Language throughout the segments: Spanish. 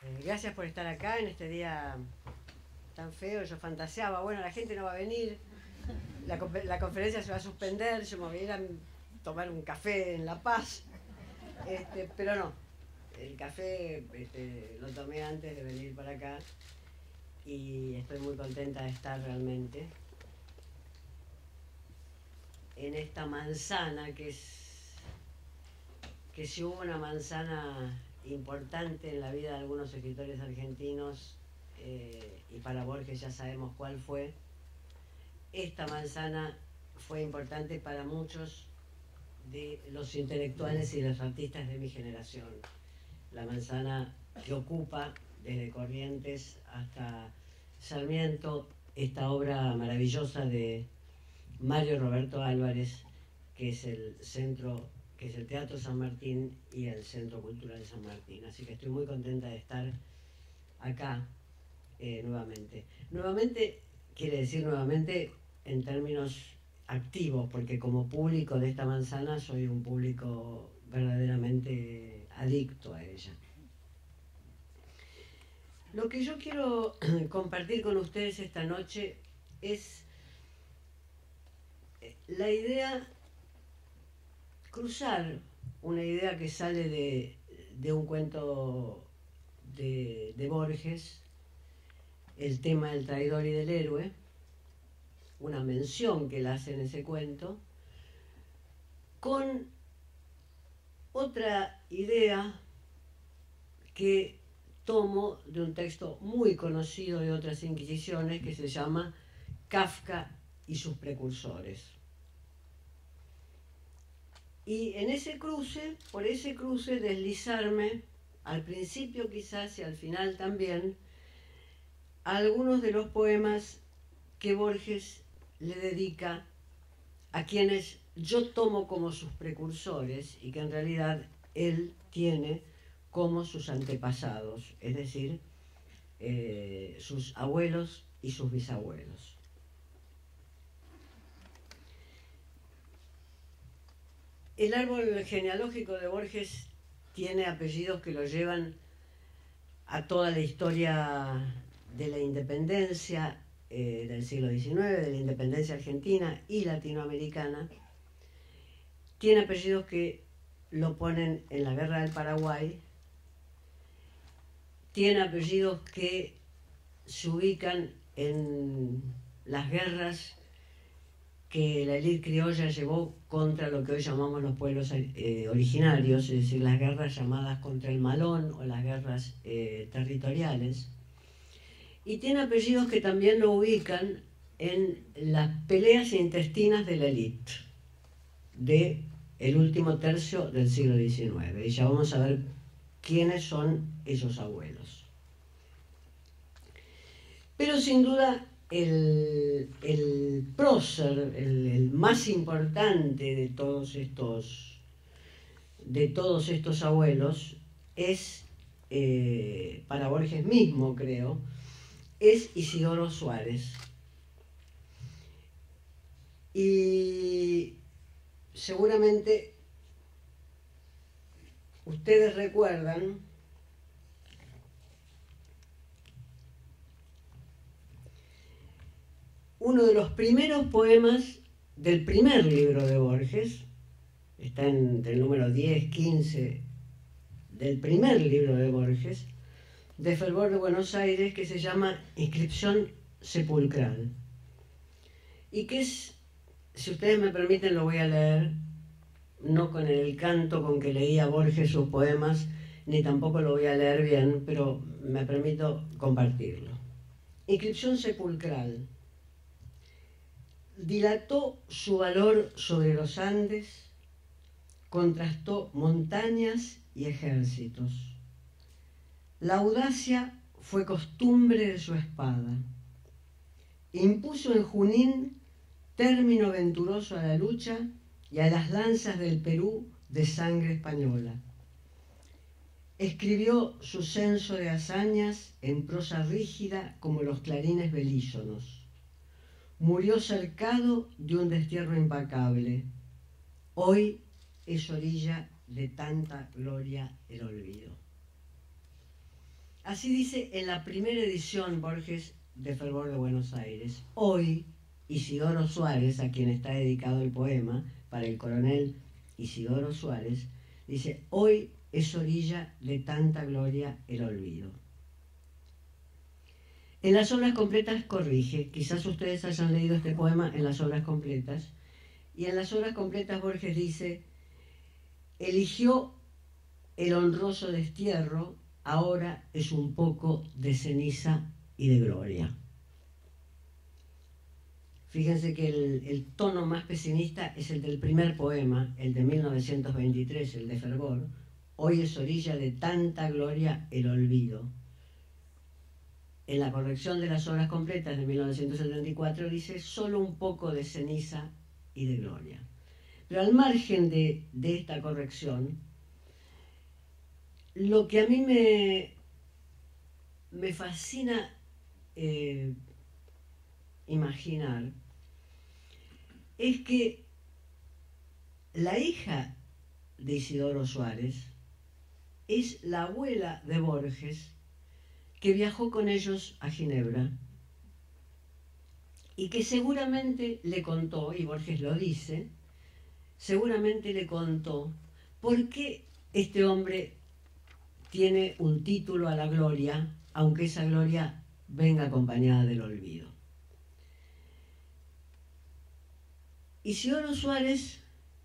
Gracias por estar acá en este día tan feo. Yo fantaseaba, bueno, la gente no va a venir, la conferencia se va a suspender, yo me voy a ir a tomar un café en La Paz, pero no, el café lo tomé antes de venir para acá y estoy muy contenta de estar realmente en esta manzana que si hubo una manzana importante en la vida de algunos escritores argentinos, y para Borges ya sabemos cuál fue. Esta manzana fue importante para muchos de los intelectuales y los artistas de mi generación. La manzana que ocupa desde Corrientes hasta Sarmiento esta obra maravillosa de Mario Roberto Álvarez, que es el Teatro San Martín y el Centro Cultural San Martín. Así que estoy muy contenta de estar acá nuevamente. Nuevamente quiere decir nuevamente en términos activos, porque como público de esta manzana soy un público verdaderamente adicto a ella. Lo que yo quiero compartir con ustedes esta noche es la idea, cruzar una idea que sale de un cuento de Borges, el tema del traidor y del héroe, una mención que él hace en ese cuento, con otra idea que tomo de un texto muy conocido de otras inquisiciones que se llama Kafka y sus precursores. Y en ese cruce, por ese cruce, deslizarme al principio quizás y al final también a algunos de los poemas que Borges le dedica a quienes yo tomo como sus precursores y que en realidad él tiene como sus antepasados, es decir, sus abuelos y sus bisabuelos. El árbol genealógico de Borges tiene apellidos que lo llevan a toda la historia de la independencia del siglo XIX, de la independencia argentina y latinoamericana. Tiene apellidos que lo ponen en la Guerra del Paraguay, tiene apellidos que se ubican en las guerras que la élite criolla llevó contra lo que hoy llamamos los pueblos originarios, es decir, las guerras llamadas contra el Malón o las guerras territoriales. Y tiene apellidos que también lo ubican en las peleas intestinas de la élite del último tercio del siglo XIX. Y ya vamos a ver quiénes son esos abuelos. Pero sin duda el prócer, el más importante de todos estos abuelos es, para Borges mismo creo, es Isidoro Suárez. Y seguramente ustedes recuerdan uno de los primeros poemas del primer libro de Borges, está entre el número 10, 15 del primer libro de Borges, de Fervor de Buenos Aires, que se llama Inscripción Sepulcral. Y que es, si ustedes me permiten, lo voy a leer, no con el canto con que leía Borges sus poemas, ni tampoco lo voy a leer bien, pero me permito compartirlo. Inscripción sepulcral. Dilató su valor sobre los Andes, contrastó montañas y ejércitos. La audacia fue costumbre de su espada. Impuso en Junín término venturoso a la lucha y a las lanzas del Perú de sangre española. Escribió su censo de hazañas en prosa rígida como los clarines belísonos. Murió cercado de un destierro impacable. Hoy es orilla de tanta gloria el olvido. Así dice en la primera edición Borges de Fervor de Buenos Aires. Hoy, Isidoro Suárez, a quien está dedicado el poema, para el coronel Isidoro Suárez, dice: hoy es orilla de tanta gloria el olvido. En las obras completas corrige, quizás ustedes hayan leído este poema en las obras completas, y en las obras completas Borges dice: eligió el honroso destierro, ahora es un poco de ceniza y de gloria. Fíjense que el tono más pesimista es el del primer poema, el de 1923, el de Fervor. Hoy es orilla de tanta gloria el olvido. En la corrección de las obras completas de 1974 dice solo un poco de ceniza y de gloria. Pero al margen de esta corrección, lo que a mí me fascina imaginar es que la hija de Isidoro Suárez es la abuela de Borges, que viajó con ellos a Ginebra y que seguramente le contó, y Borges lo dice, seguramente le contó por qué este hombre tiene un título a la gloria, aunque esa gloria venga acompañada del olvido. Isidoro Suárez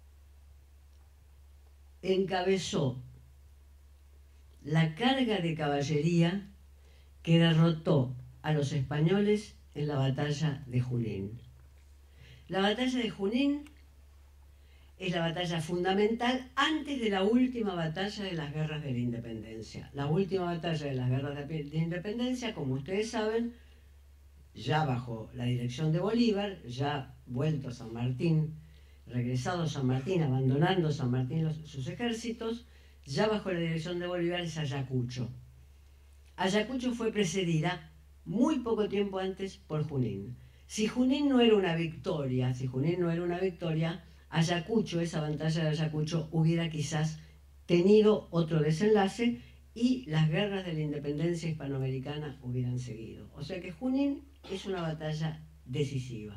encabezó la carga de caballería que derrotó a los españoles en la batalla de Junín. La batalla de Junín es la batalla fundamental antes de la última batalla de las guerras de la independencia. La última batalla de las guerras de independencia, como ustedes saben, ya bajo la dirección de Bolívar, ya vuelto San Martín, regresado San Martín, abandonando San Martín sus ejércitos, ya bajo la dirección de Bolívar es Ayacucho. Ayacucho fue precedida muy poco tiempo antes por Junín. Si Junín no era una victoria, Ayacucho, esa batalla de Ayacucho, hubiera quizás tenido otro desenlace y las guerras de la independencia hispanoamericana hubieran seguido. O sea que Junín es una batalla decisiva.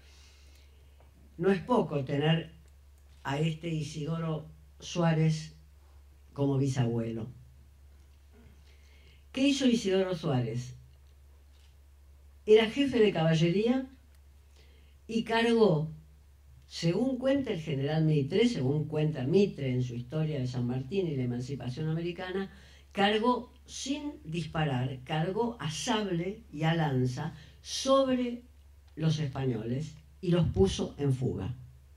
No es poco tener a este Isidoro Suárez como bisabuelo. ¿Qué hizo Isidoro Suárez? Era jefe de caballería y cargó, según cuenta el general Mitre, según cuenta Mitre en su historia de San Martín y la emancipación americana, cargó sin disparar, cargó a sable y a lanza sobre los españoles y los puso en fuga.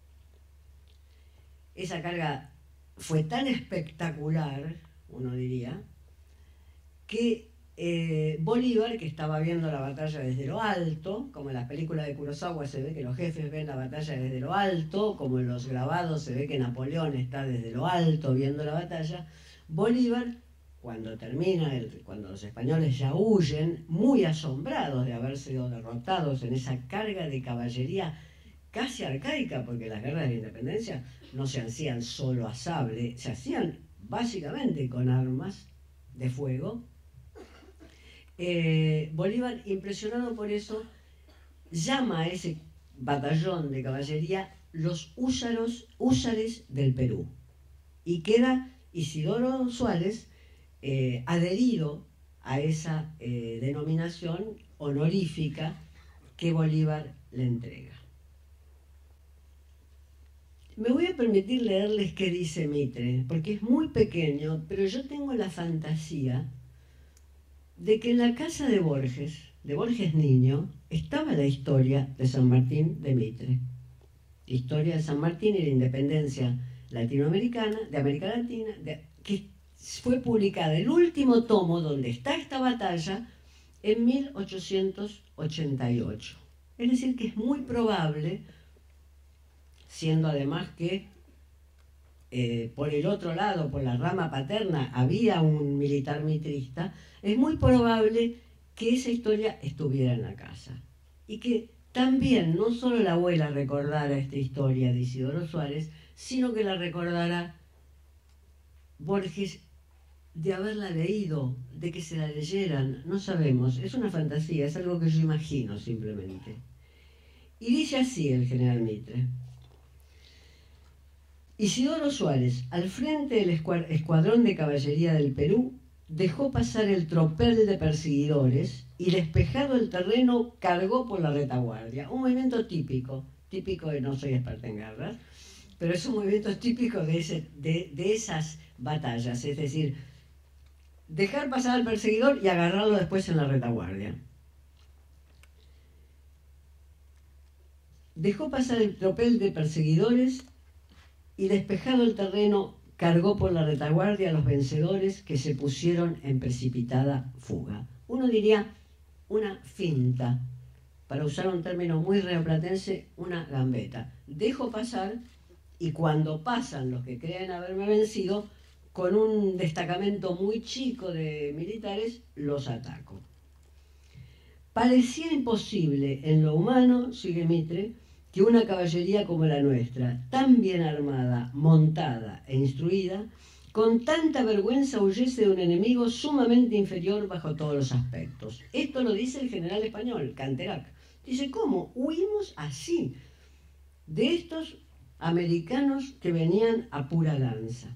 Esa carga fue tan espectacular, uno diría, que Bolívar, que estaba viendo la batalla desde lo alto, como en las películas de Kurosawa se ve que los jefes ven la batalla desde lo alto, como en los grabados se ve que Napoleón está desde lo alto viendo la batalla, Bolívar, cuando termina, cuando los españoles ya huyen, muy asombrados de haber sido derrotados en esa carga de caballería casi arcaica, porque las guerras de la independencia no se hacían solo a sable, se hacían básicamente con armas de fuego. Bolívar, impresionado por eso, llama a ese batallón de caballería los húsares del Perú, y queda Isidoro Suárez adherido a esa denominación honorífica que Bolívar le entrega. Me voy a permitir leerles qué dice Mitre, porque es muy pequeño, pero yo tengo la fantasía de que en la casa de Borges niño, estaba la historia de San Martín de Mitre. La historia de San Martín y la independencia latinoamericana, de América Latina, que fue publicada, el último tomo donde está esta batalla, en 1888. Es decir, que es muy probable, siendo además que por el otro lado, por la rama paterna, había un militar mitrista, es muy probable que esa historia estuviera en la casa. Y que también no solo la abuela recordara esta historia de Isidoro Suárez, sino que la recordara Borges de haberla leído, de que se la leyeran, no sabemos, es una fantasía, es algo que yo imagino simplemente. Y dice así el general Mitre: Isidoro Suárez, al frente del escuadrón de caballería del Perú, dejó pasar el tropel de perseguidores y, despejado el terreno, cargó por la retaguardia. Un movimiento típico de, no soy experta en guerras, pero es un movimiento típico de esas batallas, es decir, dejar pasar al perseguidor y agarrarlo después en la retaguardia. Dejó pasar el tropel de perseguidores y, despejado el terreno, cargó por la retaguardia a los vencedores, que se pusieron en precipitada fuga. Uno diría una finta, para usar un término muy rioplatense, una gambeta. Dejo pasar y cuando pasan los que creen haberme vencido, con un destacamento muy chico de militares, los ataco. Parecía imposible en lo humano, sigue Mitre, que una caballería como la nuestra, tan bien armada, montada e instruida, con tanta vergüenza huyese de un enemigo sumamente inferior bajo todos los aspectos. Esto lo dice el general español, Canterac. Dice, ¿cómo? Huimos así de estos americanos que venían a pura lanza.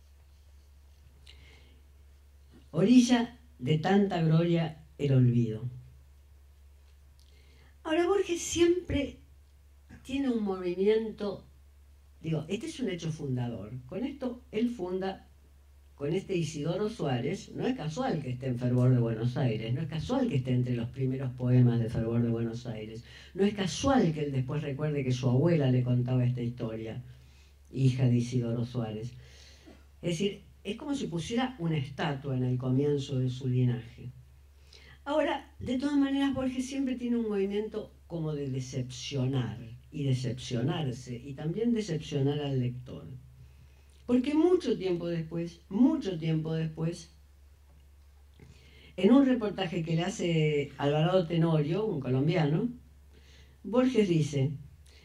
Orilla de tanta gloria el olvido. Ahora, Borges siempre tiene un movimiento, digo, este es un hecho fundador. Con esto él funda, con este Isidoro Suárez, no es casual que esté en Fervor de Buenos Aires, no es casual que esté entre los primeros poemas de Fervor de Buenos Aires, no es casual que él después recuerde que su abuela le contaba esta historia, hija de Isidoro Suárez. Es decir, es como si pusiera una estatua en el comienzo de su linaje. Ahora, de todas maneras, Borges siempre tiene un movimiento como de decepcionar y decepcionarse, y también decepcionar al lector. Porque mucho tiempo después, en un reportaje que le hace Alvarado Tenorio, un colombiano, Borges dice,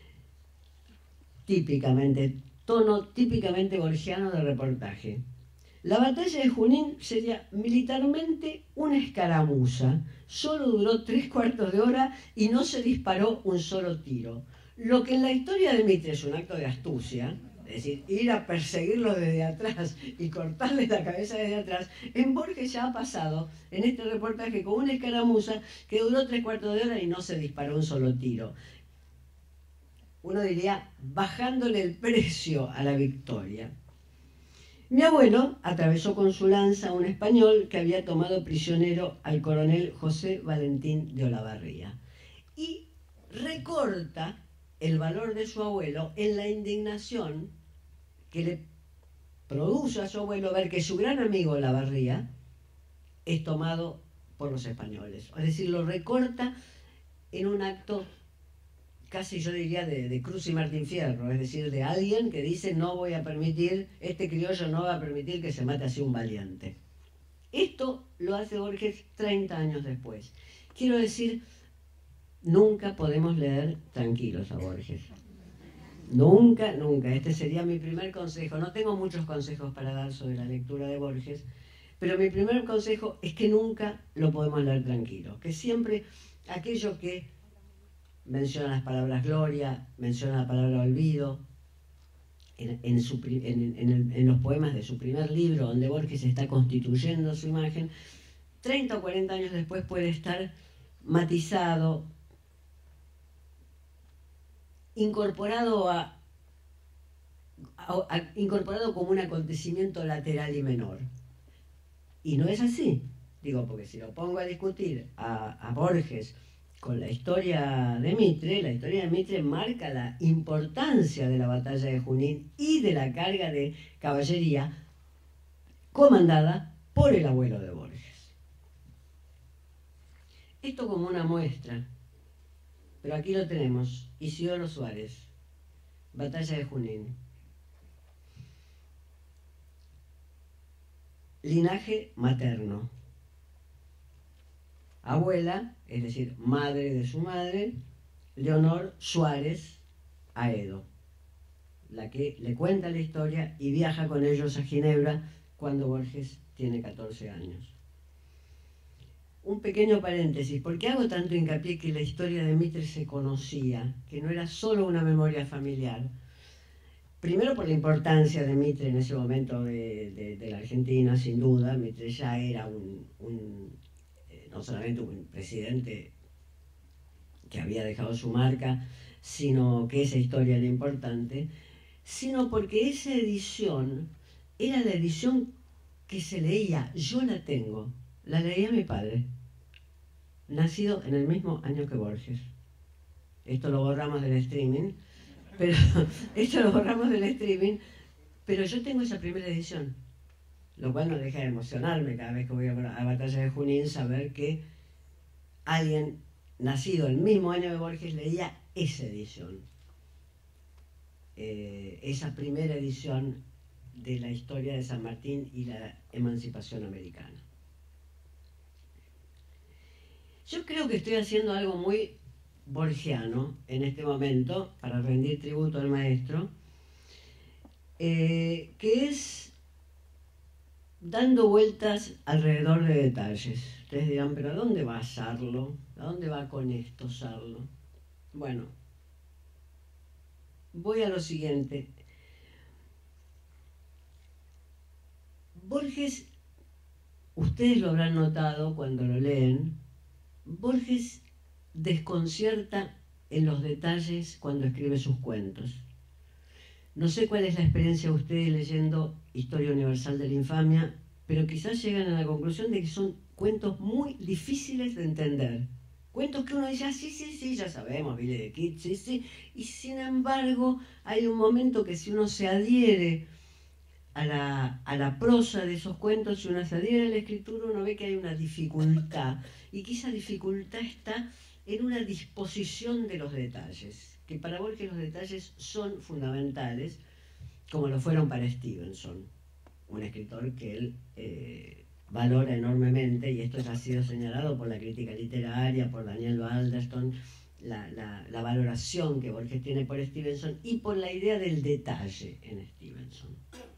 tono típicamente borgiano de reportaje: la batalla de Junín sería militarmente una escaramuza, solo duró 3/4 de hora y no se disparó un solo tiro. Lo que en la historia de Mitre es un acto de astucia, es decir, ir a perseguirlo desde atrás y cortarle la cabeza desde atrás, en Borges ya ha pasado en este reportaje con una escaramuza que duró 3/4 de hora y no se disparó un solo tiro. Uno diría, bajándole el precio a la victoria. Mi abuelo atravesó con su lanza a un español que había tomado prisionero al coronel José Valentín de Olavarría. Y recorta el valor de su abuelo en la indignación que le produce a su abuelo ver que su gran amigo Olavarría es tomado por los españoles. Es decir, lo recorta en un acto casi, yo diría, de Cruz y Martín Fierro, es decir, de alguien que dice, no voy a permitir, este criollo no va a permitir que se mate así un valiente. Esto lo hace Borges 30 años después. Quiero decir, nunca podemos leer tranquilos a Borges. Nunca, nunca. Este sería mi primer consejo. No tengo muchos consejos para dar sobre la lectura de Borges, pero mi primer consejo es que nunca lo podemos leer tranquilo. Que siempre aquello que menciona las palabras gloria, menciona la palabra olvido, en los poemas de su primer libro, donde Borges está constituyendo su imagen, 30 o 40 años después puede estar matizado, incorporado incorporado como un acontecimiento lateral y menor. Y no es así, digo, porque si lo pongo a discutir a Borges con la historia de Mitre marca la importancia de la batalla de Junín y de la carga de caballería comandada por el abuelo de Borges. Esto como una muestra, pero aquí lo tenemos, Isidoro Suárez, batalla de Junín. Linaje materno. Abuela, es decir, madre de su madre, Leonor Suárez Aedo, la que le cuenta la historia y viaja con ellos a Ginebra cuando Borges tiene 14 años. Un pequeño paréntesis, ¿por qué hago tanto hincapié que la historia de Mitre se conocía, que no era solo una memoria familiar? Primero por la importancia de Mitre en ese momento de la Argentina, sin duda. Mitre ya era no solamente un presidente que había dejado su marca, sino que esa historia era importante, sino porque esa edición era la edición que se leía, yo la tengo, la leía mi padre, nacido en el mismo año que Borges. Esto lo borramos del streaming, pero yo tengo esa primera edición, lo cual no deja de emocionarme cada vez que voy a Batalla de Junín, saber que alguien nacido el mismo año de Borges leía esa edición, esa primera edición de la historia de San Martín y la emancipación americana. Yo creo que estoy haciendo algo muy borgiano en este momento, para rendir tributo al maestro, que es dando vueltas alrededor de detalles. Ustedes dirán, pero ¿a dónde va Sarlo? ¿A dónde va con esto Sarlo? Bueno, voy a lo siguiente. Borges, ustedes lo habrán notado cuando lo leen, Borges desconcierta en los detalles cuando escribe sus cuentos. No sé cuál es la experiencia de ustedes leyendo Historia Universal de la Infamia, pero quizás llegan a la conclusión de que son cuentos muy difíciles de entender. Cuentos que uno dice, ah, sí, ya sabemos, Billy the Kid, sí, y sin embargo hay un momento que si uno se adhiere a la prosa de esos cuentos, si uno se adhiere a la escritura, uno ve que hay una dificultad, y que esa dificultad está en una disposición de los detalles, que para Borges los detalles son fundamentales, como lo fueron para Stevenson, un escritor que él valora enormemente, y esto ya ha sido señalado por la crítica literaria, por Daniel Balderston, la valoración que Borges tiene por Stevenson y por la idea del detalle en Stevenson.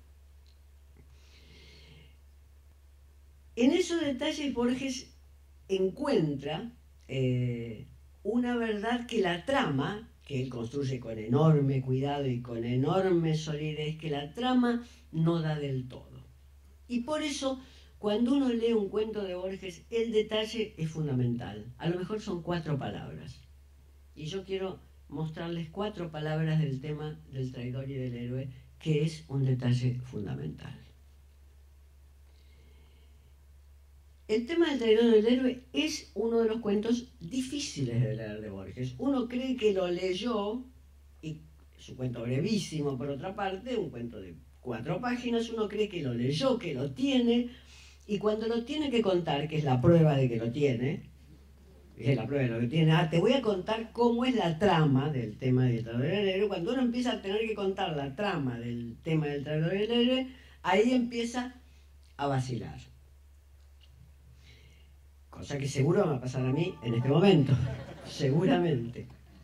En esos detalles Borges encuentra una verdad que la trama, que él construye con enorme cuidado y con enorme solidez, que la trama no da del todo. Y por eso, cuando uno lee un cuento de Borges, el detalle es fundamental. A lo mejor son 4 palabras. Y yo quiero mostrarles 4 palabras del tema del traidor y del héroe, que es un detalle fundamental. El tema del traidor y del héroe es uno de los cuentos difíciles de leer de Borges. Uno cree que lo leyó, y es un cuento brevísimo por otra parte, un cuento de 4 páginas, uno cree que lo leyó, que lo tiene, y cuando lo tiene que contar, que es la prueba de que lo tiene, te voy a contar cómo es la trama del tema del traidor y del héroe. Cuando uno empieza a tener que contar la trama del tema del traidor y del héroe, ahí empieza a vacilar. Cosa que seguro me va a pasar a mí en este momento, seguramente.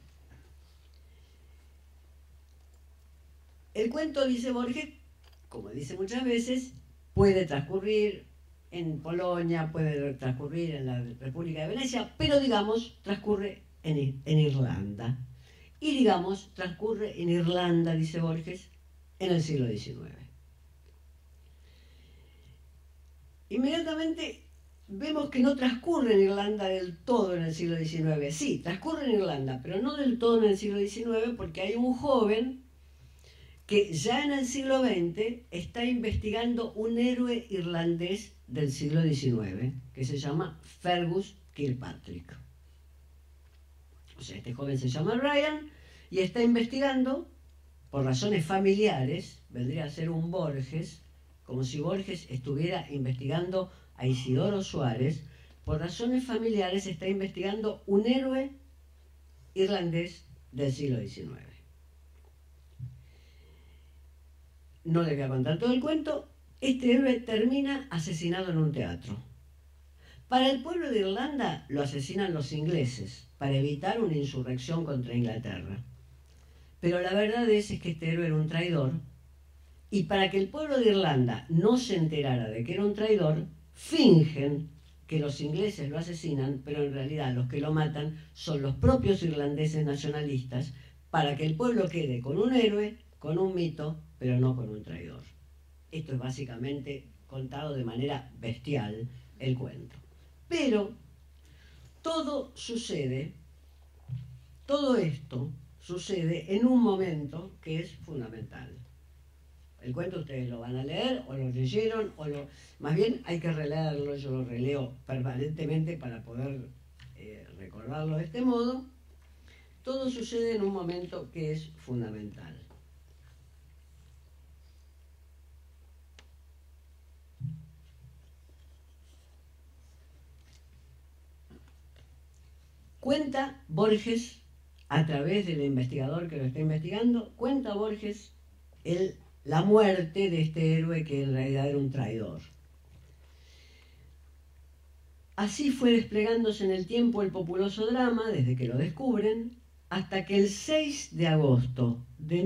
El cuento, dice Borges, como dice muchas veces, puede transcurrir en Polonia, puede transcurrir en la República de Venecia, pero digamos, transcurre en Irlanda. Y digamos, transcurre en Irlanda, dice Borges, en el siglo XIX. Inmediatamente vemos que no transcurre en Irlanda del todo en el siglo XIX. Sí, transcurre en Irlanda, pero no del todo en el siglo XIX, porque hay un joven que ya en el siglo XX está investigando un héroe irlandés del siglo XIX, que se llama Fergus Kilpatrick. O sea, este joven se llama Ryan y está investigando, por razones familiares, vendría a ser un Borges, como si Borges estuviera investigando a Isidoro Suárez, por razones familiares está investigando un héroe irlandés del siglo XIX. No le voy a contar todo el cuento. Este héroe termina asesinado en un teatro. Para el pueblo de Irlanda lo asesinan los ingleses para evitar una insurrección contra Inglaterra. Pero la verdad es que este héroe era un traidor Y para que el pueblo de Irlanda no se enterara de que era un traidor, fingen que los ingleses lo asesinan, pero en realidad los que lo matan son los propios irlandeses nacionalistas, para que el pueblo quede con un héroe, con un mito, pero no con un traidor. Esto es básicamente contado de manera bestial el cuento. Pero todo esto sucede en un momento que es fundamental. El cuento ustedes lo van a leer, o lo leyeron, más bien hay que releerlo, yo lo releo permanentemente para poder recordarlo de este modo. Todo sucede en un momento que es fundamental. Cuenta Borges, a través del investigador que lo está investigando, cuenta Borges la muerte de este héroe que en realidad era un traidor. Así fue desplegándose en el tiempo el populoso drama, desde que lo descubren, hasta que el 6 de agosto de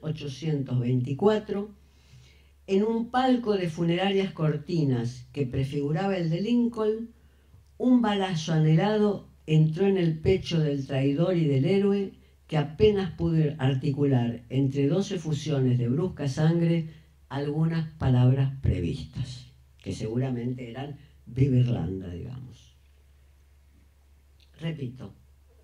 1824, en un palco de funerarias cortinas que prefiguraba el de Lincoln, un balazo anhelado entró en el pecho del traidor y del héroe, que apenas pudo articular entre 12 fusiones de brusca sangre algunas palabras previstas, que seguramente eran Viva Irlanda, digamos. Repito,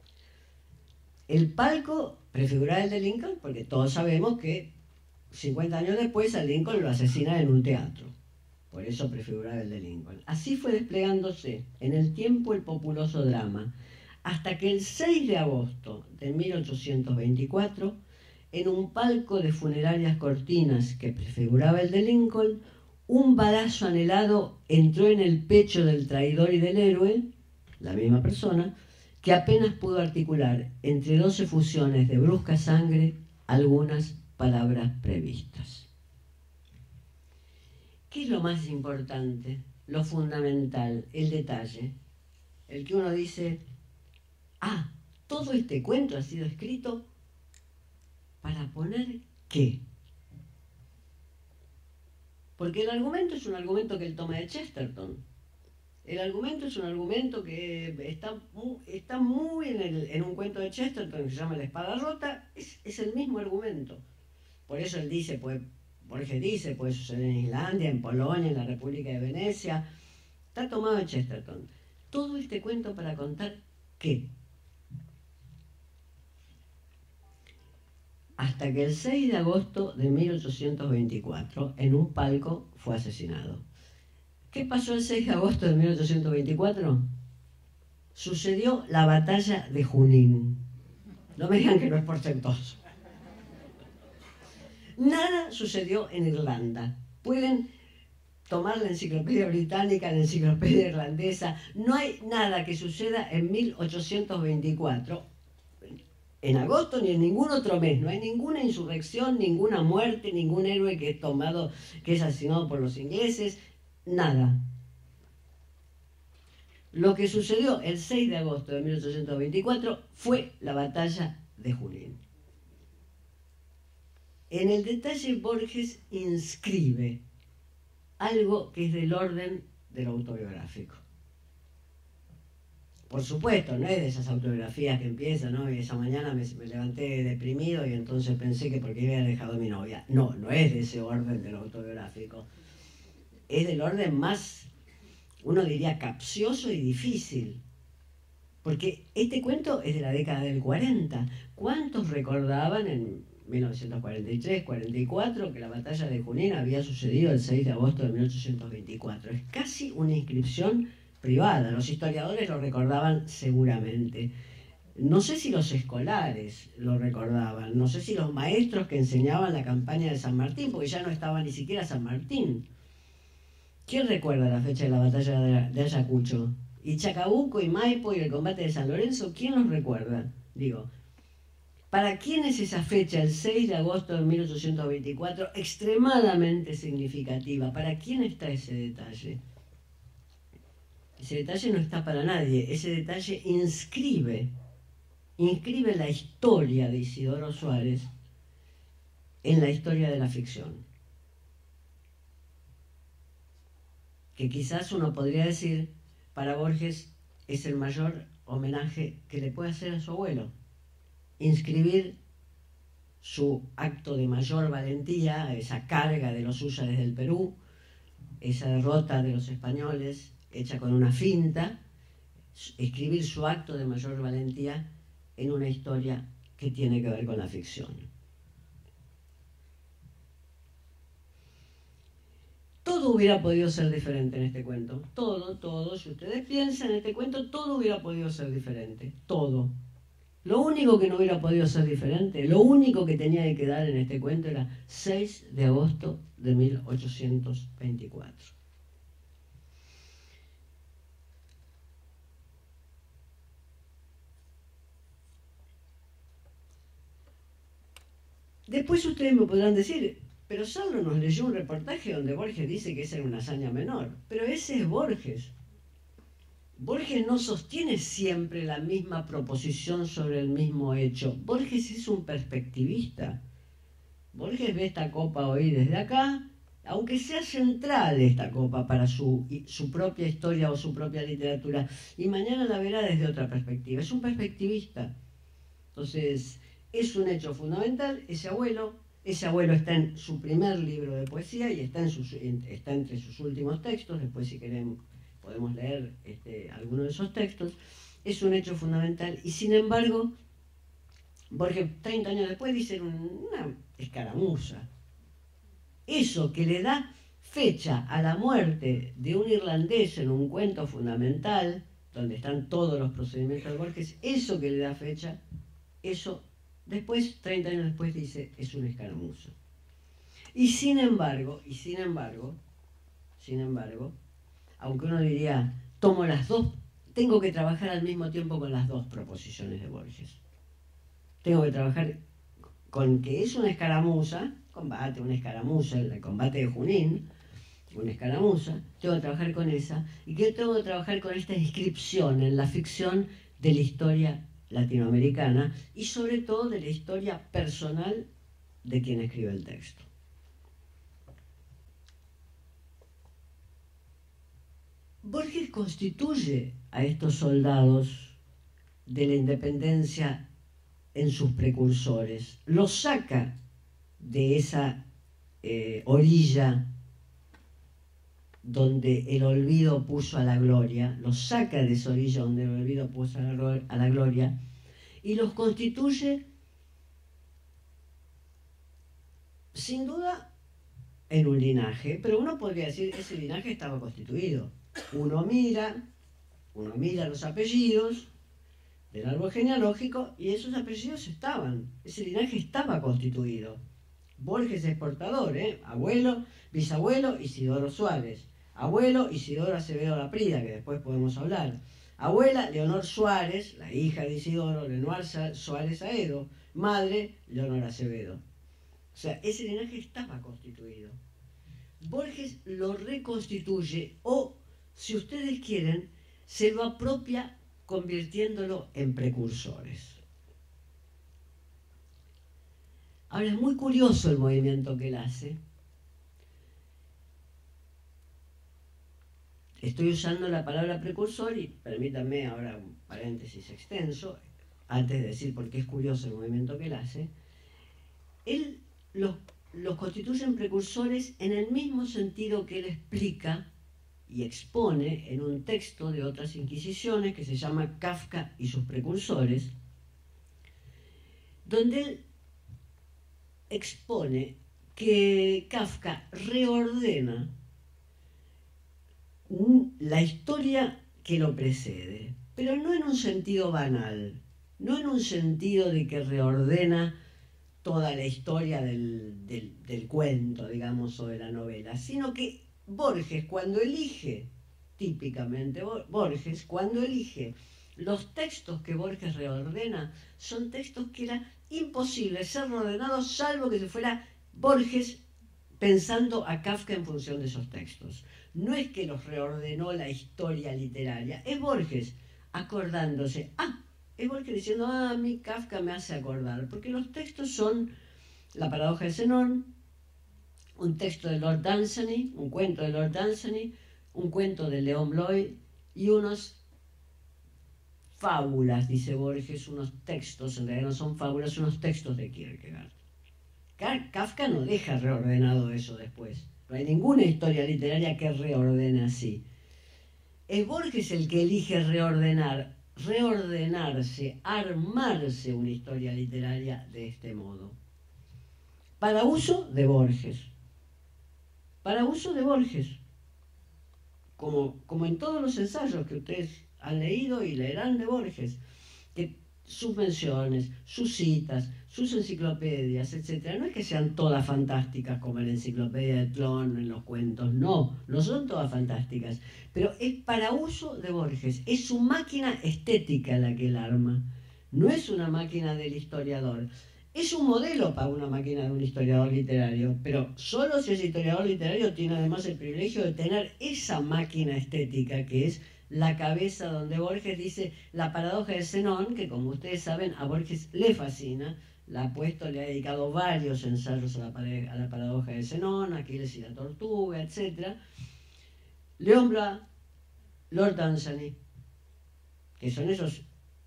el palco prefiguraba el de Lincoln, porque todos sabemos que 50 años después a Lincoln lo asesinan en un teatro. Por eso prefiguraba el de Lincoln. Así fue desplegándose en el tiempo el populoso drama, hasta que el 6 de agosto de 1824, en un palco de funerarias cortinas que prefiguraba el de Lincoln, un balazo anhelado entró en el pecho del traidor y del héroe, la misma persona, que apenas pudo articular entre 12 fusiones de brusca sangre algunas palabras previstas. ¿Qué es lo más importante, lo fundamental, el detalle? El que uno dice, todo este cuento ha sido escrito para poner ¿qué? Porque el argumento es un argumento que él toma de Chesterton. El argumento es un argumento que está muy en un cuento de Chesterton que se llama La espada rota, es el mismo argumento. Por eso él dice, Borges dice, puede suceder en Islandia, en Polonia, en la República de Venecia. Está tomado de Chesterton. Todo este cuento para contar ¿qué? Hasta que el 6 de agosto de 1824, en un palco, fue asesinado. ¿Qué pasó el 6 de agosto de 1824? Sucedió la batalla de Junín. No me digan que no es portentoso. Nada sucedió en Irlanda. Pueden tomar la enciclopedia británica, la enciclopedia irlandesa. No hay nada que suceda en 1824, en agosto ni en ningún otro mes. No hay ninguna insurrección, ninguna muerte, ningún héroe que es asesinado por los ingleses. Nada. Lo que sucedió el 6 de agosto de 1824 fue la batalla de Junín. En el detalle Borges inscribe algo que es del orden de lo autobiográfico. Por supuesto, no es de esas autobiografías que empiezan, ¿no? Y esa mañana me levanté deprimido y entonces pensé que porque había dejado a mi novia. No, no es de ese orden de lo autobiográfico. Es del orden más, uno diría, capcioso y difícil. Porque este cuento es de la década del 40. ¿Cuántos recordaban en 1943, 44, que la batalla de Junín había sucedido el 6 de agosto de 1824? Es casi una inscripción privada. Los historiadores lo recordaban seguramente. No sé si los escolares lo recordaban, no sé si los maestros que enseñaban la campaña de San Martín, porque ya no estaba ni siquiera San Martín. ¿Quién recuerda la fecha de la batalla de Ayacucho? Y Chacabuco y Maipo y el combate de San Lorenzo, ¿quién los recuerda? Digo, ¿para quién es esa fecha, el 6 de agosto de 1824, extremadamente significativa? ¿Para quién está ese detalle? Ese detalle no está para nadie. Ese detalle inscribe la historia de Isidoro Suárez en la historia de la ficción. que quizás uno podría decir, para Borges es el mayor homenaje que le puede hacer a su abuelo. Inscribir su acto de mayor valentía, esa carga de los húsares del Perú, esa derrota de los españoles hecha con una finta, escribir su acto de mayor valentía en una historia que tiene que ver con la ficción. Todo hubiera podido ser diferente en este cuento. Todo. Si ustedes piensan en este cuento, todo hubiera podido ser diferente. Todo. Lo único que no hubiera podido ser diferente, lo único que tenía que quedar en este cuento era 6 de agosto de 1824. Después ustedes me podrán decir, pero Saulo nos leyó un reportaje donde Borges dice que esa era una hazaña menor. Pero ese es Borges. Borges no sostiene siempre la misma proposición sobre el mismo hecho. Borges es un perspectivista. Borges ve esta copa hoy desde acá, aunque sea central esta copa para su propia historia o su propia literatura, y mañana la verá desde otra perspectiva. Es un perspectivista. Entonces, es un hecho fundamental. Ese abuelo está en su primer libro de poesía y está entre sus últimos textos. Después, si queremos, podemos leer alguno de esos textos. Es un hecho fundamental y, sin embargo, Borges 30 años después dice una escaramuza. Eso que le da fecha a la muerte de un irlandés en un cuento fundamental, donde están todos los procedimientos de Borges, eso que le da fecha, eso después, 30 años después, dice, es una escaramuza. Y sin embargo, aunque uno diría, tomo las dos, tengo que trabajar al mismo tiempo con las dos proposiciones de Borges. Tengo que trabajar con que es una escaramuza, el combate de Junín, una escaramuza, tengo que trabajar con esa, y que tengo que trabajar con esta inscripción en la ficción de la historia latinoamericana y sobre todo de la historia personal de quien escribe el texto. Borges constituye a estos soldados de la independencia en sus precursores, los saca de esa orilla donde el olvido puso a la gloria, los saca de esa orilla donde el olvido puso a la gloria y los constituye sin duda en un linaje, pero uno podría decir que ese linaje estaba constituido. Uno mira los apellidos del árbol genealógico y esos apellidos ese linaje estaba constituido. Borges es portador, abuelo, bisabuelo, Isidoro Suárez, abuelo, Isidoro Acevedo Laprida, que después podemos hablar, abuela, Leonor Suárez, la hija de Isidoro, Leonor Suárez Aedo, madre, Leonor Acevedo. O sea, ese linaje estaba constituido. Borges lo reconstituye o, si ustedes quieren, se lo apropia convirtiéndolo en precursores. Ahora, es muy curioso el movimiento que él hace. Estoy usando la palabra precursor y permítanme ahora un paréntesis extenso, antes de decir por qué es curioso el movimiento que él hace. Él los constituye en precursores en el mismo sentido que él explica y expone en un texto de otras inquisiciones que se llama Kafka y sus precursores, donde él expone que Kafka reordena la historia que lo precede, pero no en un sentido banal, no en un sentido de que reordena toda la historia del cuento, digamos, o de la novela, sino que Borges, cuando elige, típicamente Borges, cuando elige los textos que Borges reordena, son textos que era imposible ser reordenados salvo que se fuera Borges pensando a Kafka en función de esos textos. No es que los reordenó la historia literaria, es Borges acordándose, es Borges diciendo, a mí Kafka me hace acordar, porque los textos son La paradoja de Zenón, un texto de Lord Dunsany, un cuento de Lord Dunsany, un cuento de León Bloy y unos fábulas, dice Borges, unos textos, en realidad no son fábulas, unos textos de Kierkegaard. Kafka no deja reordenado eso después. No hay ninguna historia literaria que reordene así. Es Borges el que elige reordenarse, armarse una historia literaria de este modo. Para uso de Borges. Para uso de Borges. Como en todos los ensayos que ustedes han leído y leerán de Borges, que sus menciones, sus citas, sus enciclopedias, etc., no es que sean todas fantásticas como en la enciclopedia de Tlön, en los cuentos, no son todas fantásticas, pero es para uso de Borges, es su máquina estética la que él arma, no es una máquina del historiador. Es un modelo para una máquina de un historiador literario, pero solo si ese historiador literario tiene además el privilegio de tener esa máquina estética que es la cabeza donde Borges dice la paradoja de Zenón, que como ustedes saben a Borges le fascina, le ha dedicado varios ensayos a la paradoja de Zenón, Aquiles y la tortuga, etc. León Bloy, Lord Dunsany, que son esos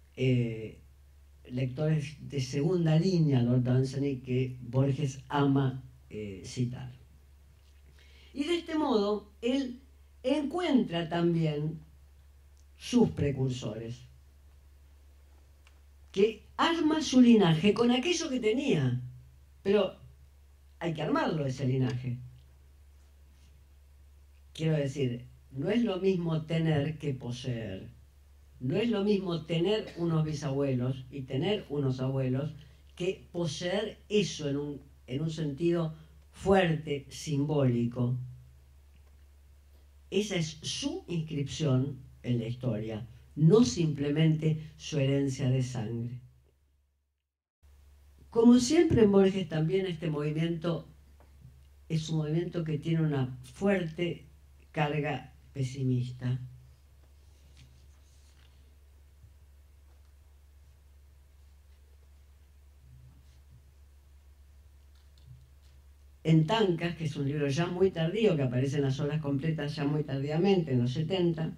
lectores de segunda línea, Lord Dunsany, que Borges ama citar. Y de este modo, él encuentra también sus precursores, que arma su linaje con aquello que tenía, pero hay que armarlo ese linaje. Quiero decir, no es lo mismo tener que poseer. No es lo mismo tener unos bisabuelos y tener unos abuelos que poseer eso en un sentido fuerte, simbólico. Esa es su inscripción en la historia, no simplemente su herencia de sangre. Como siempre en Borges también este movimiento es un movimiento que tiene una fuerte carga pesimista. En Tancas, que es un libro ya muy tardío, que aparece en las obras completas ya muy tardíamente, en los 70,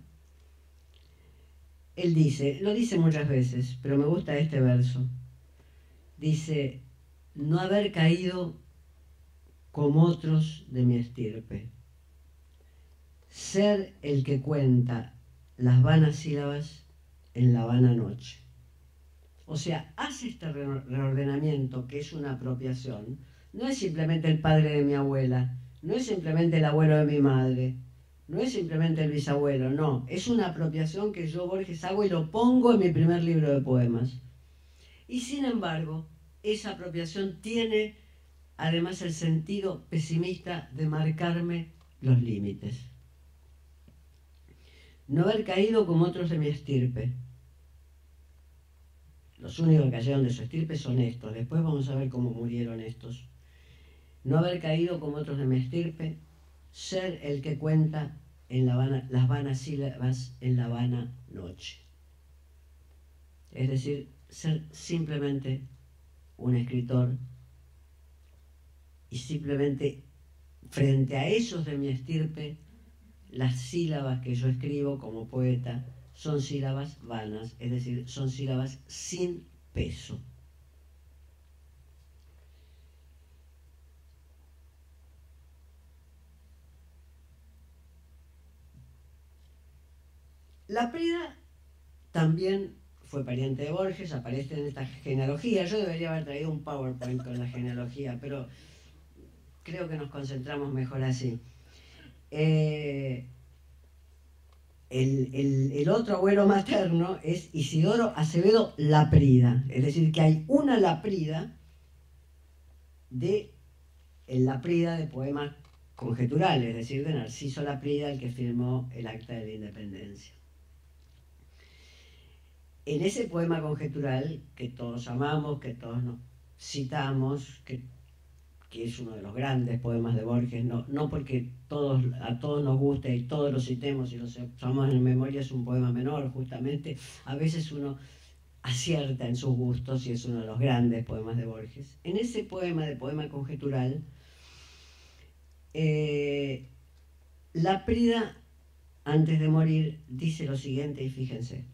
él dice, lo dice muchas veces, pero me gusta este verso, dice, no haber caído como otros de mi estirpe, ser el que cuenta las vanas sílabas en la vana noche. O sea, hace este reordenamiento que es una apropiación. No es simplemente el padre de mi abuela, no es simplemente el abuelo de mi madre, no es simplemente el bisabuelo, no. Es una apropiación que yo, Borges, hago y lo pongo en mi primer libro de poemas. Y sin embargo, esa apropiación tiene además el sentido pesimista de marcarme los límites. No haber caído como otros de mi estirpe. Los únicos que cayeron de su estirpe son estos. Después vamos a ver cómo murieron estos. No haber caído como otros de mi estirpe, ser el que cuenta en las vanas sílabas en la vana noche. Es decir, ser simplemente un escritor y simplemente frente a esos de mi estirpe, las sílabas que yo escribo como poeta son sílabas vanas, es decir, son sílabas sin peso. Laprida también fue pariente de Borges, aparece en esta genealogía. Yo debería haber traído un PowerPoint con la genealogía, pero creo que nos concentramos mejor así. El otro abuelo materno es Isidoro Acevedo Laprida, es decir, que hay una Laprida de poemas conjeturales, es decir, de Narciso Laprida, el que firmó el Acta de la Independencia. En ese poema conjetural que todos amamos, que todos nos citamos, que es uno de los grandes poemas de Borges, no porque a todos nos guste y todos lo citemos y lo sepamos en memoria, es un poema menor, justamente. A veces uno acierta en sus gustos y es uno de los grandes poemas de Borges. En ese poema conjetural, Laprida antes de morir, dice lo siguiente, y fíjense: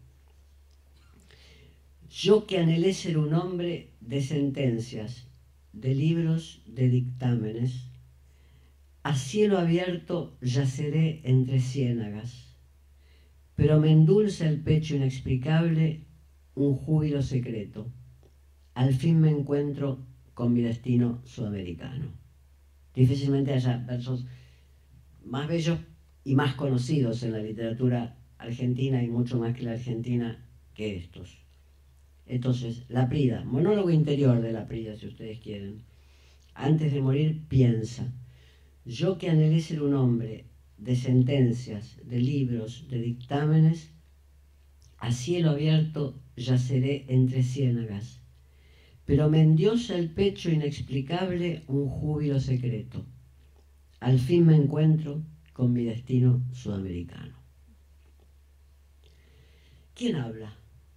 yo que anhelé ser un hombre de sentencias, de libros, de dictámenes, a cielo abierto yaceré entre ciénagas, pero me endulza el pecho inexplicable un júbilo secreto. Al fin me encuentro con mi destino sudamericano. Difícilmente haya versos más bellos y más conocidos en la literatura argentina, y mucho más que la argentina, que estos. Entonces, Laprida, monólogo interior de Laprida, si ustedes quieren. Antes de morir piensa: yo que anhelé ser un hombre de sentencias, de libros, de dictámenes, a cielo abierto yaceré entre ciénagas, pero me endiosa el pecho inexplicable un júbilo secreto. Al fin me encuentro con mi destino sudamericano. ¿Quién habla?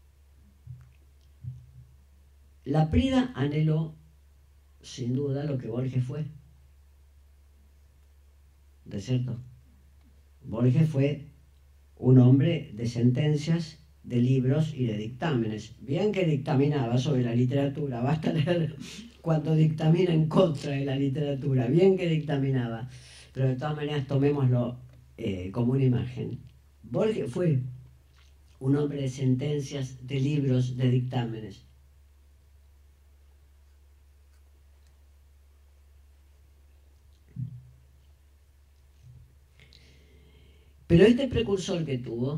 Laprida anheló, sin duda, lo que Borges fue. ¿De cierto? Borges fue un hombre de sentencias, de libros y de dictámenes. Bien que dictaminaba sobre la literatura, basta leer cuando dictamina en contra de la literatura, bien que dictaminaba, pero de todas maneras tomémoslo como una imagen. Borges fue un hombre de sentencias, de libros, de dictámenes. Pero este precursor que tuvo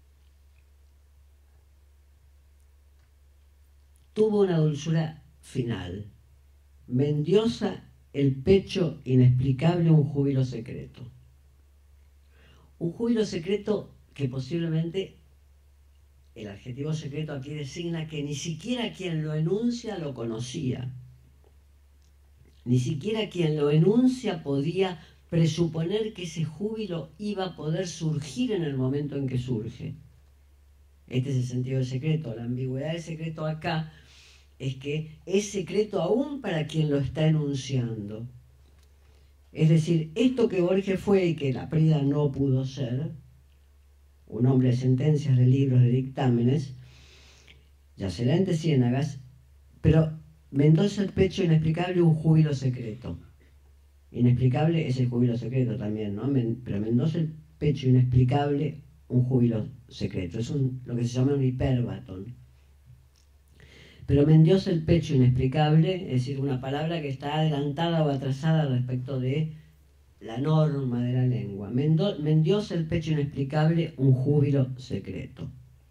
una dulzura final. Me endiosa el pecho inexplicable un júbilo secreto. Un júbilo secreto que posiblemente el adjetivo secreto aquí designa que ni siquiera quien lo enuncia lo conocía. Ni siquiera quien lo enuncia podía presuponer que ese júbilo iba a poder surgir en el momento en que surge. Este es el sentido del secreto. La ambigüedad del secreto acá es que es secreto aún para quien lo está enunciando. Es decir, esto que Borges fue y que Laprida no pudo ser, un hombre de sentencias, de libros, de dictámenes, yacerá entre ciénagas, pero me endulza el pecho inexplicable un júbilo secreto. Inexplicable es el júbilo secreto también, ¿no? Pero me endulza el pecho inexplicable un júbilo secreto. Es lo que se llama un hipérbaton. Pero me endiosa el pecho inexplicable, es decir, una palabra que está adelantada o atrasada respecto de la norma de la lengua. Me endiosa el pecho inexplicable un júbilo secreto.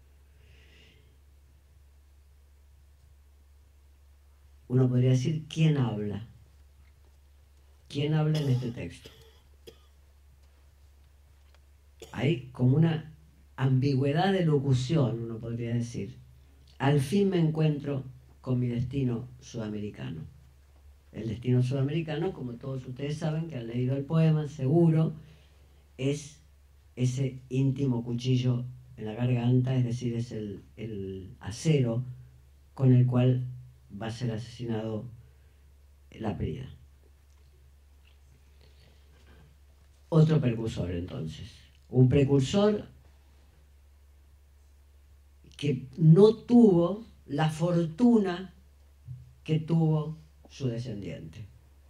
Uno podría decir, ¿quién habla? ¿Quién habla en este texto? Hay como una ambigüedad de locución, uno podría decir. Al fin me encuentro con mi destino sudamericano. El destino sudamericano, como todos ustedes saben que han leído el poema, seguro, es ese íntimo cuchillo en la garganta, es decir, es el acero con el cual va a ser asesinado Laprida. Otro precursor, entonces. Un precursor que no tuvo la fortuna que tuvo su descendiente.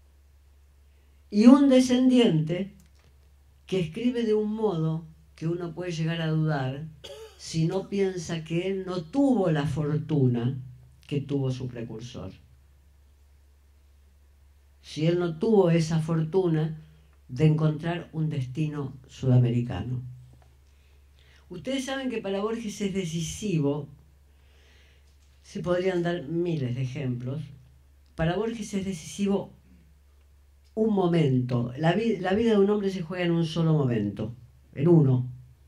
Y un descendiente que escribe de un modo que uno puede llegar a dudar si no piensa que él no tuvo la fortuna que tuvo su precursor. Si él no tuvo esa fortuna de encontrar un destino sudamericano. Ustedes saben que para Borges es decisivo, se podrían dar miles de ejemplos, para Borges es decisivo un momento. La vida de un hombre se juega en un solo momento, en uno.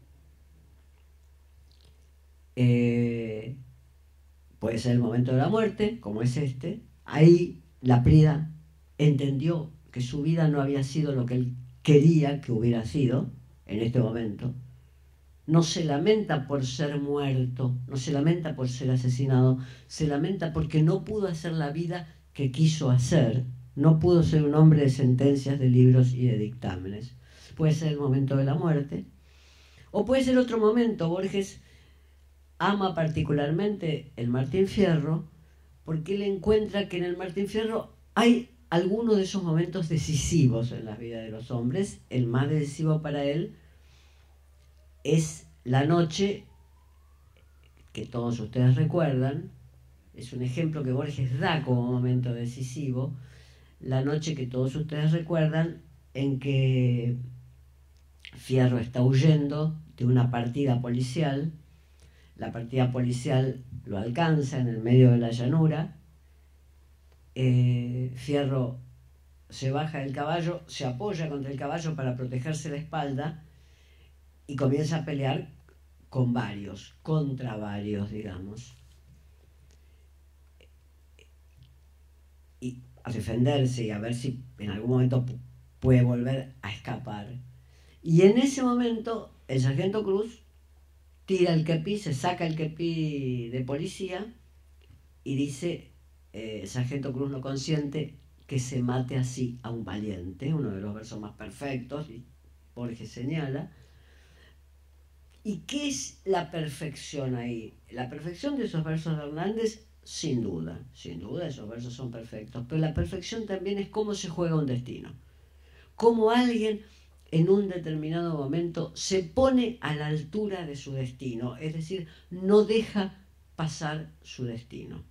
Puede ser el momento de la muerte, como es este. Ahí Laprida entendió que su vida no había sido lo que él quería que hubiera sido en este momento. No se lamenta por ser muerto, no se lamenta por ser asesinado, se lamenta porque no pudo hacer la vida que quiso hacer, no pudo ser un hombre de sentencias, de libros y de dictámenes. Puede ser el momento de la muerte, O puede ser otro momento. Borges ama particularmente el Martín Fierro porque él encuentra que en el Martín Fierro hay algunos de esos momentos decisivos en la vida de los hombres. El más decisivo para él es la noche que todos ustedes recuerdan. Es un ejemplo que Borges da como momento decisivo. La noche que todos ustedes recuerdan en que Fierro está huyendo de una partida policial. La partida policial lo alcanza en el medio de la llanura. Fierro se baja del caballo, se apoya contra el caballo para protegerse la espalda y comienza a pelear con varios, contra varios, digamos. Y a defenderse y a ver si en algún momento puede volver a escapar. Y en ese momento el sargento Cruz tira el kepí, se saca el kepí de policía y dice, sargento Cruz no consiente que se mate así a un valiente, uno de los versos más perfectos, y Borges señala. ¿Y qué es la perfección ahí? La perfección de esos versos de Hernández, sin duda esos versos son perfectos, pero la perfección también es cómo se juega un destino, cómo alguien en un determinado momento se pone a la altura de su destino, es decir, no deja pasar su destino.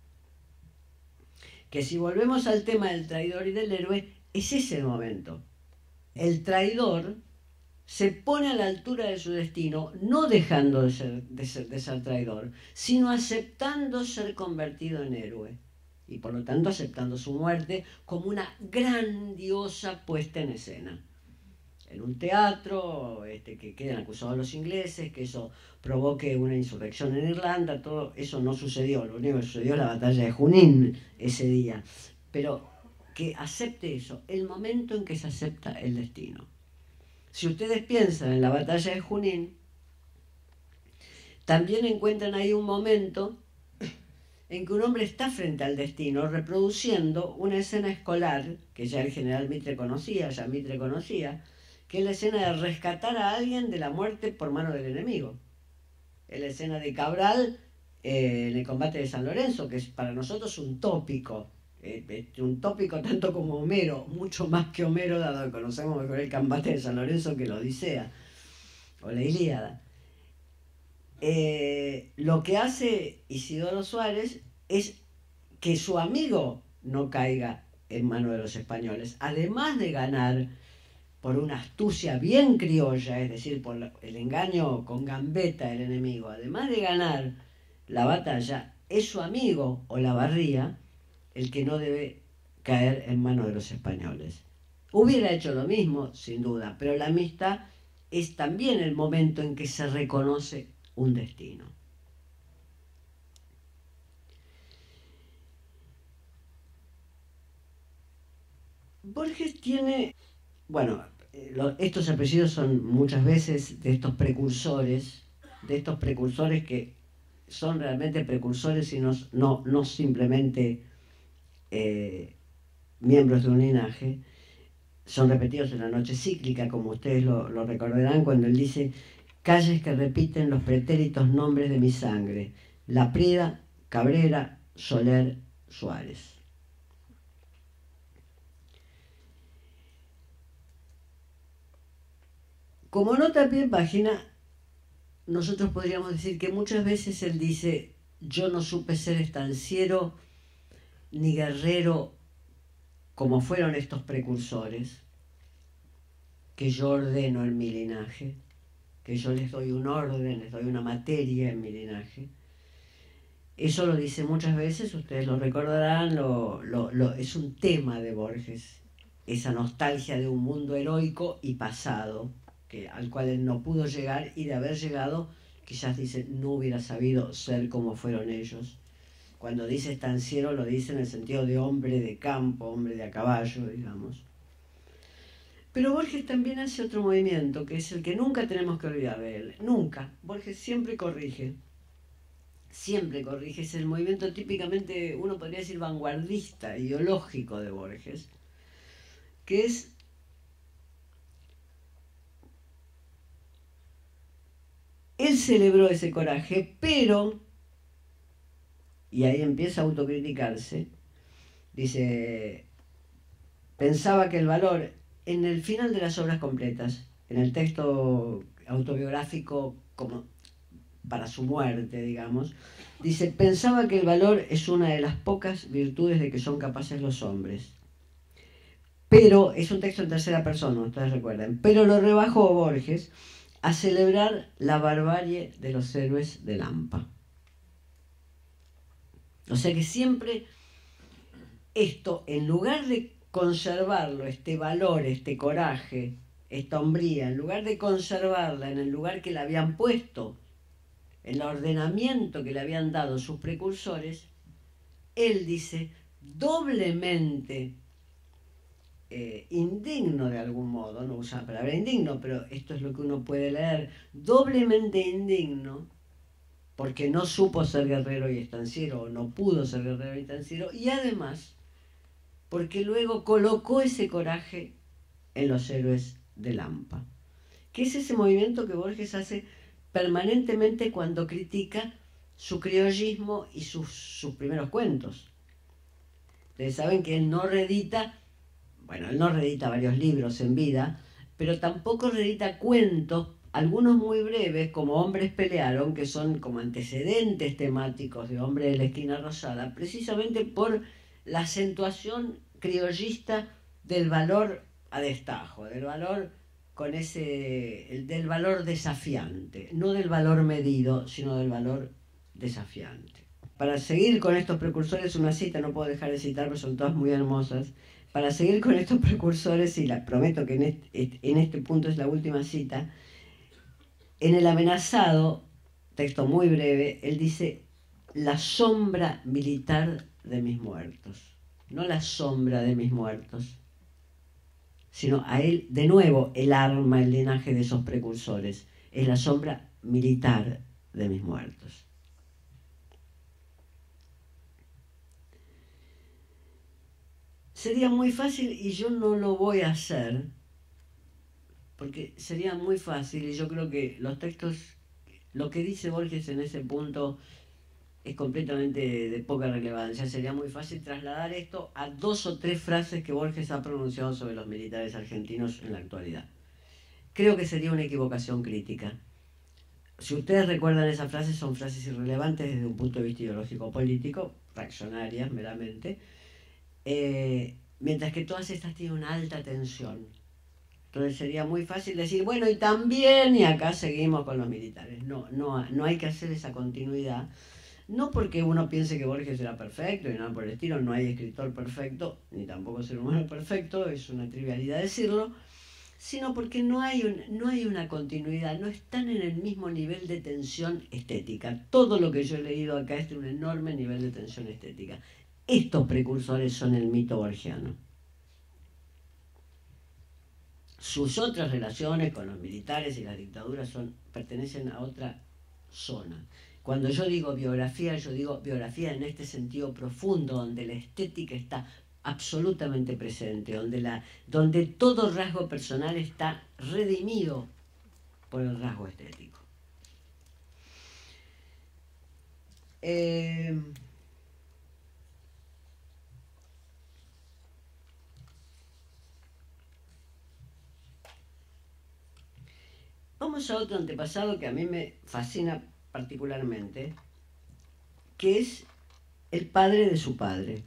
Que si volvemos al tema del traidor y del héroe, es ese el momento. El traidor se pone a la altura de su destino, no dejando de ser traidor, sino aceptando ser convertido en héroe. Y por lo tanto aceptando su muerte como una grandiosa puesta en escena. En un teatro, que queden acusados los ingleses, que eso provoque una insurrección en Irlanda, todo eso no sucedió. Lo único que sucedió es la batalla de Junín ese día. Pero que acepte eso, el momento en que se acepta el destino. Si ustedes piensan en la batalla de Junín, también encuentran ahí un momento en que un hombre está frente al destino, reproduciendo una escena escolar que ya el general Mitre conocía, que es la escena de rescatar a alguien de la muerte por mano del enemigo. Es la escena de Cabral en el combate de San Lorenzo, que es para nosotros un tópico tanto como Homero, mucho más que Homero, dado que conocemos mejor el combate de San Lorenzo que la Odisea o la Ilíada. Lo que hace Isidoro Suárez es que su amigo no caiga en manos de los españoles, además de ganar por una astucia bien criolla, es decir, por el engaño con gambeta del enemigo, además de ganar la batalla, es su amigo Olavarría el que no debe caer en manos de los españoles. Hubiera hecho lo mismo, sin duda, pero la amistad es también el momento en que se reconoce un destino. Borges tiene, bueno, estos apellidos son muchas veces de estos precursores que son realmente precursores y no simplemente miembros de un linaje, son repetidos en La Noche Cíclica, como ustedes lo recordarán, cuando él dice: calles que repiten los pretéritos nombres de mi sangre, Laprida, Cabrera, Soler, Suárez. Como nota a pie de página, nosotros podríamos decir que muchas veces él dice: yo no supe ser estanciero ni guerrero como fueron estos precursores, que yo ordeno en mi linaje, que yo les doy un orden, les doy una materia en mi linaje. Eso lo dice muchas veces, ustedes lo recordarán, es un tema de Borges, esa nostalgia de un mundo heroico y pasado, al cual él no pudo llegar, y de haber llegado, quizás dice, no hubiera sabido ser como fueron ellos. Cuando dice estanciero lo dice en el sentido de hombre de campo, hombre de a caballo, digamos. Pero Borges también hace otro movimiento, que es el que nunca tenemos que olvidar de él. Nunca. Borges siempre corrige. Siempre corrige. Es el movimiento típicamente, uno podría decir, vanguardista, ideológico de Borges, que es Él celebró ese coraje, pero, y ahí empieza a autocriticarse, dice, pensaba que el valor, en el final de las obras completas, en el texto autobiográfico como para su muerte, digamos, dice, pensaba que el valor es una de las pocas virtudes de que son capaces los hombres. Pero, es un texto en tercera persona, ustedes recuerdan, pero lo rebajó Borges a celebrar la barbarie de los héroes de Lampa. O sea que siempre esto, en lugar de conservarlo, este valor, este coraje, esta hombría, en lugar de conservarla en el lugar que la habían puesto, en el ordenamiento que le habían dado sus precursores, él dice, doblemente indigno de algún modo, no usa la palabra indigno, pero esto es lo que uno puede leer, doblemente indigno, porque no supo ser guerrero y estanciero, o no pudo ser guerrero y estanciero, y además, porque luego colocó ese coraje en los héroes de Lampa, que es ese movimiento que Borges hace permanentemente cuando critica su criollismo y sus primeros cuentos. Ustedes saben que él no reedita varios libros en vida, pero tampoco reedita cuentos, algunos muy breves, como Hombres pelearon, que son como antecedentes temáticos de Hombre de la esquina rosada, precisamente por la acentuación criollista del valor a destajo, del valor del valor desafiante, no del valor medido, sino del valor desafiante. Para seguir con estos precursores, una cita, no puedo dejar de citar, pero son todas muy hermosas. Para seguir con estos precursores, y prometo que en este punto es la última cita, en El amenazado, texto muy breve, él dice, la sombra militar de mis muertos, no la sombra de mis muertos, sino a él, de nuevo, el arma, el linaje de esos precursores, es la sombra militar de mis muertos. Sería muy fácil, y yo no lo voy a hacer, porque sería muy fácil, y yo creo que los textos, lo que dice Borges en ese punto es completamente de poca relevancia. Sería muy fácil trasladar esto a 2 o 3 frases que Borges ha pronunciado sobre los militares argentinos en la actualidad. Creo que sería una equivocación crítica. Si ustedes recuerdan esas frases, son frases irrelevantes desde un punto de vista ideológico-político, reaccionarias meramente, mientras que todas estas tienen una alta tensión. Entonces sería muy fácil decir, bueno, y también, y acá seguimos con los militares. No hay que hacer esa continuidad. No porque uno piense que Borges era perfecto y nada por el estilo, no hay escritor perfecto, ni tampoco ser humano perfecto, es una trivialidad decirlo, sino porque no hay una continuidad, no están en el mismo nivel de tensión estética. Todo lo que yo he leído acá es de un enorme nivel de tensión estética. Estos precursores son el mito borgiano. Sus otras relaciones con los militares y las dictaduras pertenecen a otra zona. Cuando yo digo biografía biografía en este sentido profundo, donde la estética está absolutamente presente, donde todo rasgo personal está redimido por el rasgo estético. Vamos a otro antepasado que a mí me fascina particularmente, que es el padre de su padre,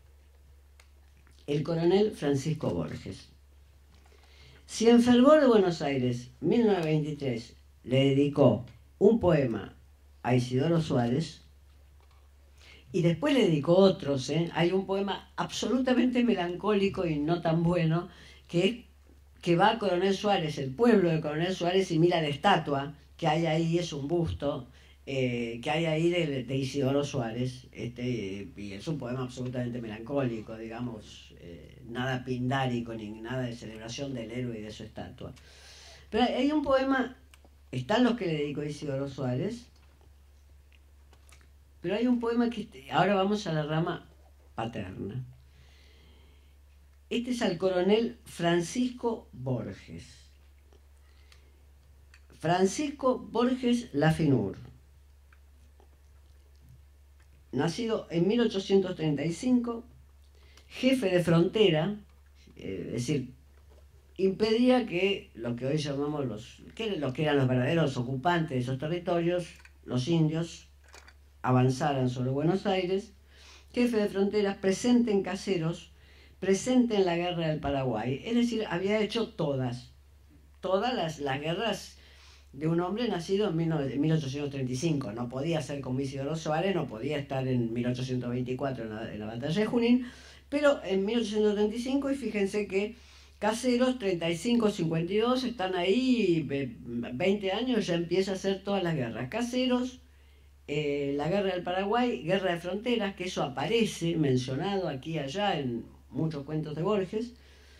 el coronel Francisco Borges. Si en Fervor de Buenos Aires, 1923, le dedicó un poema a Isidoro Suárez, y después le dedicó otros, hay un poema absolutamente melancólico y no tan bueno, que va a Coronel Suárez, el pueblo de Coronel Suárez, y mira la estatua que hay ahí, es un busto que hay ahí de Isidoro Suárez, y es un poema absolutamente melancólico, digamos, nada pindárico ni nada de celebración del héroe y de su estatua. Pero hay un poema, están los que le dedicó Isidoro Suárez, pero hay un poema que ahora vamos a la rama paterna. Este es al coronel Francisco Borges. Francisco Borges Lafinur, nacido en 1835, jefe de frontera, es decir, impedía que lo que hoy llamamos los que eran los verdaderos ocupantes de esos territorios, los indios, avanzaran sobre Buenos Aires. Jefe de fronteras, presente en Caseros, presente en la guerra del Paraguay. Es decir, había hecho todas las guerras de un hombre nacido en 1835. No podía ser como Isidoro Suárez, no podía estar en 1824 en la batalla de Junín, pero en 1835, y fíjense que Caseros, 35, 52, están ahí, 20 años, ya empieza a hacer todas las guerras. Caseros, la guerra del Paraguay, guerra de fronteras, que eso aparece mencionado aquí y allá en muchos cuentos de Borges.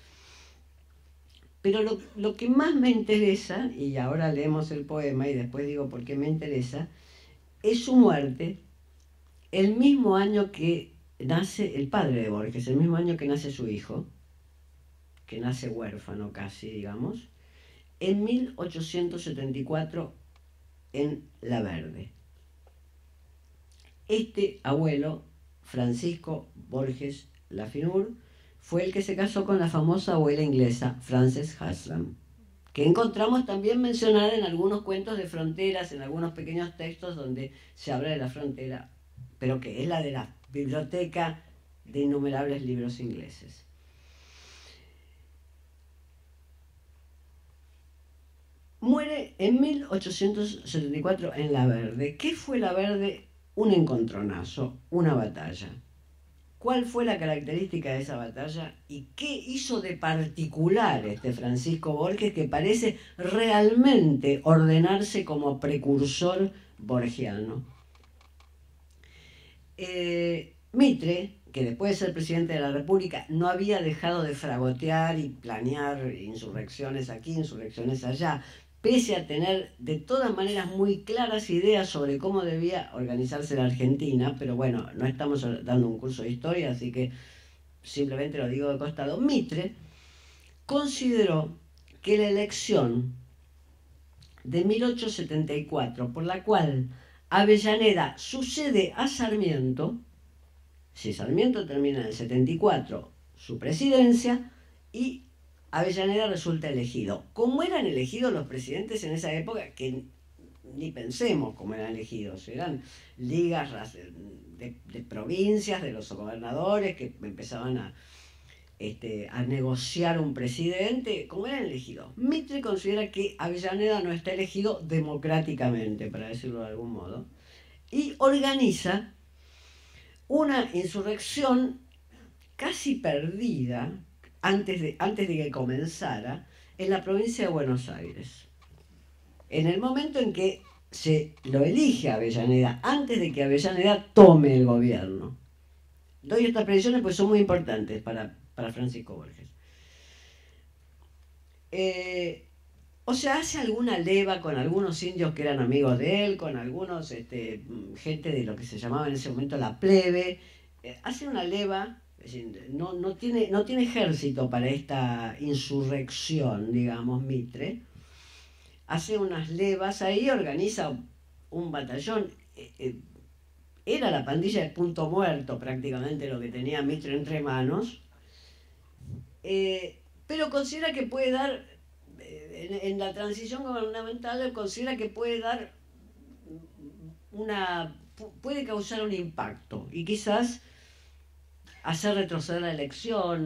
Pero lo que más me interesa, y ahora leemos el poema y después digo por qué me interesa, es su muerte el mismo año que nace el padre de Borges, el mismo año que nace su hijo, que nace huérfano casi, digamos, en 1874 en La Verde. Este abuelo, Francisco Borges Lafinur, fue el que se casó con la famosa abuela inglesa Frances Haslam, que encontramos también mencionada en algunos cuentos de fronteras, en algunos pequeños textos donde se habla de la frontera, pero que es la de la biblioteca de innumerables libros ingleses. Muere en 1874 en La Verde. ¿Qué fue La Verde? Un encontronazo, una batalla. ¿Cuál fue la característica de esa batalla y qué hizo de particular este Francisco Borges, que parece realmente ordenarse como precursor borgiano? Mitre, que después de ser presidente de la República no había dejado de fragotear y planear insurrecciones aquí, insurrecciones allá, pese a tener de todas maneras muy claras ideas sobre cómo debía organizarse la Argentina, pero bueno, no estamos dando un curso de historia, así que simplemente lo digo de costado. Mitre consideró que la elección de 1874, por la cual Avellaneda sucede a Sarmiento, si Sarmiento termina en el 74 su presidencia, y Avellaneda resulta elegido. ¿Cómo eran elegidos los presidentes en esa época? Que ni pensemos cómo eran elegidos. Eran ligas de provincias, de los gobernadores que empezaban a negociar un presidente. ¿Cómo eran elegidos? Mitre considera que Avellaneda no está elegido democráticamente, para decirlo de algún modo, y organiza una insurrección casi perdida, antes de que comenzara, en la provincia de Buenos Aires. En el momento en que se lo elige a Avellaneda, antes de que Avellaneda tome el gobierno. Doy estas precisiones porque son muy importantes para Francisco Borges. O sea, hace alguna leva con algunos indios que eran amigos de él, con algunos gente de lo que se llamaba en ese momento la plebe. Hace una leva. Es decir, no tiene ejército para esta insurrección, digamos, Mitre. Hace unas levas ahí, organiza un batallón. Era la pandilla de Punto Muerto prácticamente lo que tenía Mitre entre manos. Pero considera que puede dar, en la transición gubernamental, considera que puede dar puede causar un impacto y quizás hacer retroceder la elección.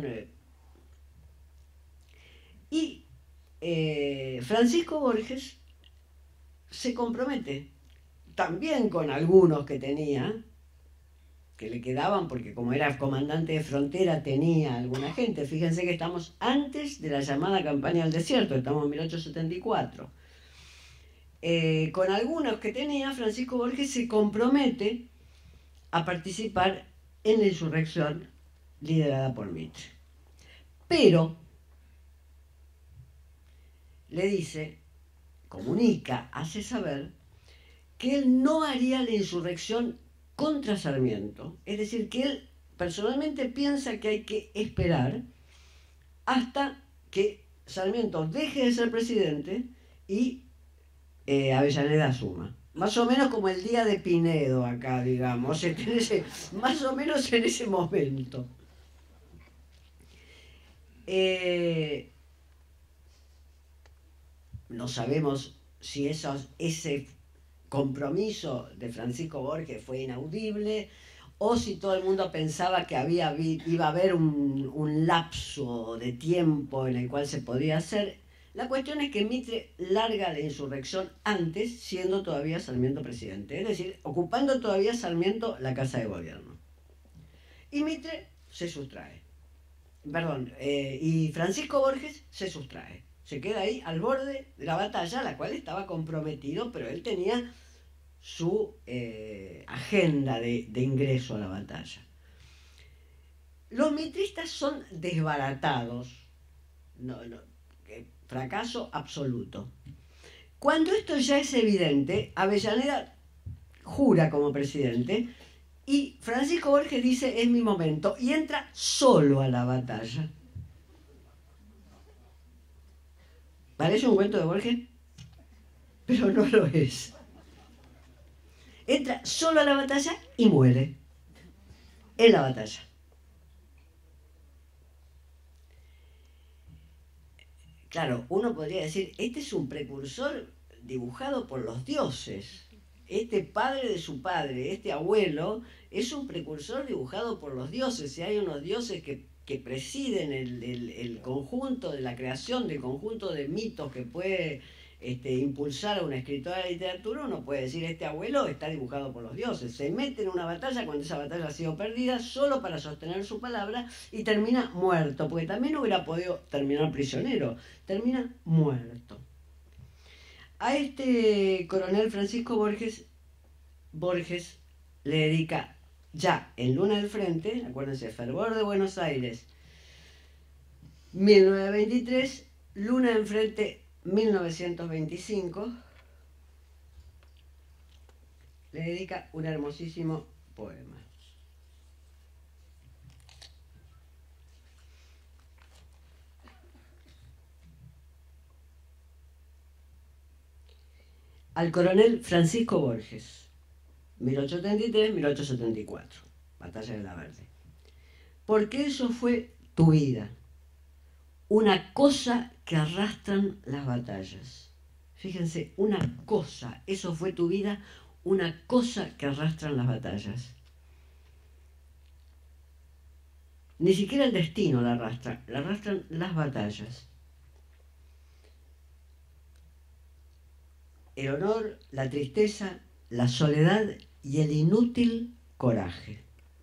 Y Francisco Borges se compromete también con algunos que tenía, que le quedaban, porque como era comandante de frontera tenía alguna gente. Fíjense que estamos antes de la llamada campaña del desierto, estamos en 1874. Con algunos que tenía, Francisco Borges se compromete a participar en la insurrección liderada por Mitre. Pero le dice, comunica, hace saber que él no haría la insurrección contra Sarmiento. Es decir, que él personalmente piensa que hay que esperar hasta que Sarmiento deje de ser presidente y Avellaneda asuma. Más o menos como el día de Pinedo acá, digamos, más o menos en ese momento. No sabemos si ese compromiso de Francisco Borges fue inaudible o si todo el mundo pensaba que iba a haber un lapso de tiempo en el cual se podía hacer. La cuestión es que Mitre larga la insurrección antes, siendo todavía Sarmiento presidente, es decir, ocupando todavía Sarmiento la Casa de Gobierno. Y Mitre se sustrae. Perdón, y Francisco Borges se sustrae. Se queda ahí al borde de la batalla, la cual estaba comprometido, pero él tenía su agenda de ingreso a la batalla. Los mitristas son desbaratados. Fracaso absoluto. Cuando esto ya es evidente, Avellaneda jura como presidente y Francisco Borges dice: es mi momento, y entra solo a la batalla. ¿Parece un cuento de Borges? Pero no lo es. Entra solo a la batalla y muere en la batalla. Claro, uno podría decir, este es un precursor dibujado por los dioses. Este padre de su padre, este abuelo, es un precursor dibujado por los dioses. Si hay unos dioses que presiden el conjunto de la creación, del conjunto de mitos que puede impulsar a una escritora de literatura, uno puede decir, este abuelo está dibujado por los dioses. Se mete en una batalla cuando esa batalla ha sido perdida solo para sostener su palabra y termina muerto, porque también hubiera podido terminar prisionero, termina muerto. A este coronel Francisco Borges le dedica ya en Luna del Frente, acuérdense, Fervor de Buenos Aires, 1923, Luna del Frente, 1925, le dedica un hermosísimo poema. Al coronel Francisco Borges, 1833-1874, Batalla de la Verde. Porque eso fue tu vida, una cosa que arrastran las batallas. Fíjense, una cosa, eso fue tu vida, una cosa que arrastran las batallas. Ni siquiera el destino la arrastran las batallas. El honor, la tristeza, la soledad y el inútil coraje.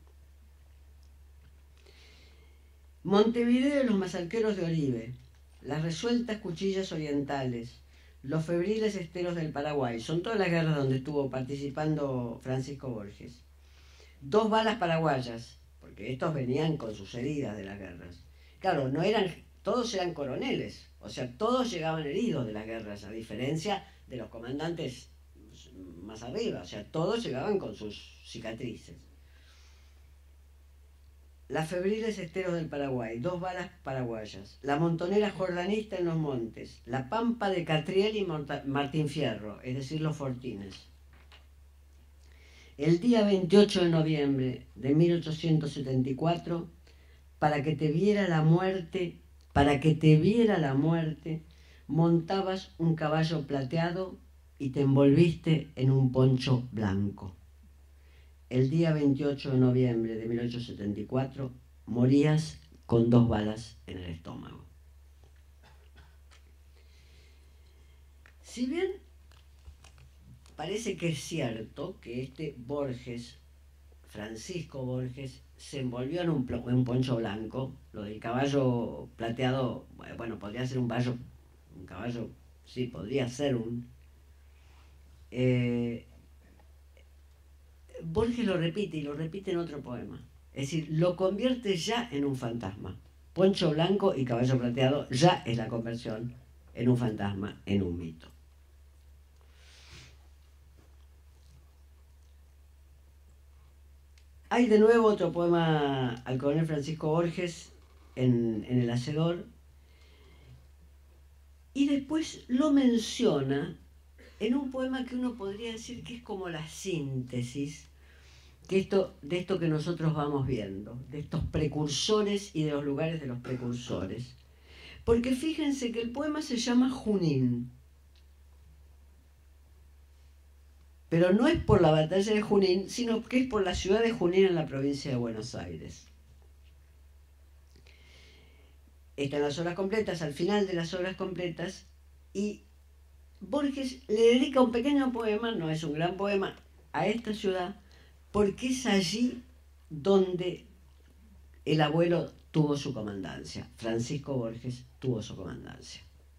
Montevideo y los mazalqueros de Oribe, las resueltas cuchillas orientales, los febriles esteros del Paraguay, son todas las guerras donde estuvo participando Francisco Borges. 2 balas paraguayas, porque estos venían con sus heridas de las guerras. Claro, todos eran coroneles, o sea, todos llegaban heridos de las guerras, a diferencia de los comandantes más arriba, o sea, todos llegaban con sus cicatrices. Las febriles esteros del Paraguay, 2 balas paraguayas, la montonera jordanista en los montes, la pampa de Catriel y Martín Fierro, es decir, los fortines. El día 28 de noviembre de 1874, para que te viera la muerte, montabas un caballo plateado y te envolviste en un poncho blanco. El día 28 de noviembre de 1874 morías con 2 balas en el estómago. Si bien parece que es cierto que este Borges, Francisco Borges, se envolvió en un poncho blanco, lo del caballo plateado, bueno, podría ser un caballo, sí, podría ser un... Borges lo repite, y lo repite en otro poema. Es decir, lo convierte ya en un fantasma. Poncho blanco y caballo plateado ya es la conversión en un fantasma, en un mito. Hay de nuevo otro poema al coronel Francisco Borges en El Hacedor, y después lo menciona en un poema que uno podría decir que es como la síntesis de esto que nosotros vamos viendo, de estos precursores y de los lugares de los precursores. Porque fíjense que el poema se llama Junín, pero no es por la batalla de Junín, sino que es por la ciudad de Junín en la provincia de Buenos Aires. Están las obras completas, al final de las obras completas, y Borges le dedica un pequeño poema, no es un gran poema, a esta ciudad, porque es allí donde el abuelo tuvo su comandancia. Francisco Borges tuvo su comandancia.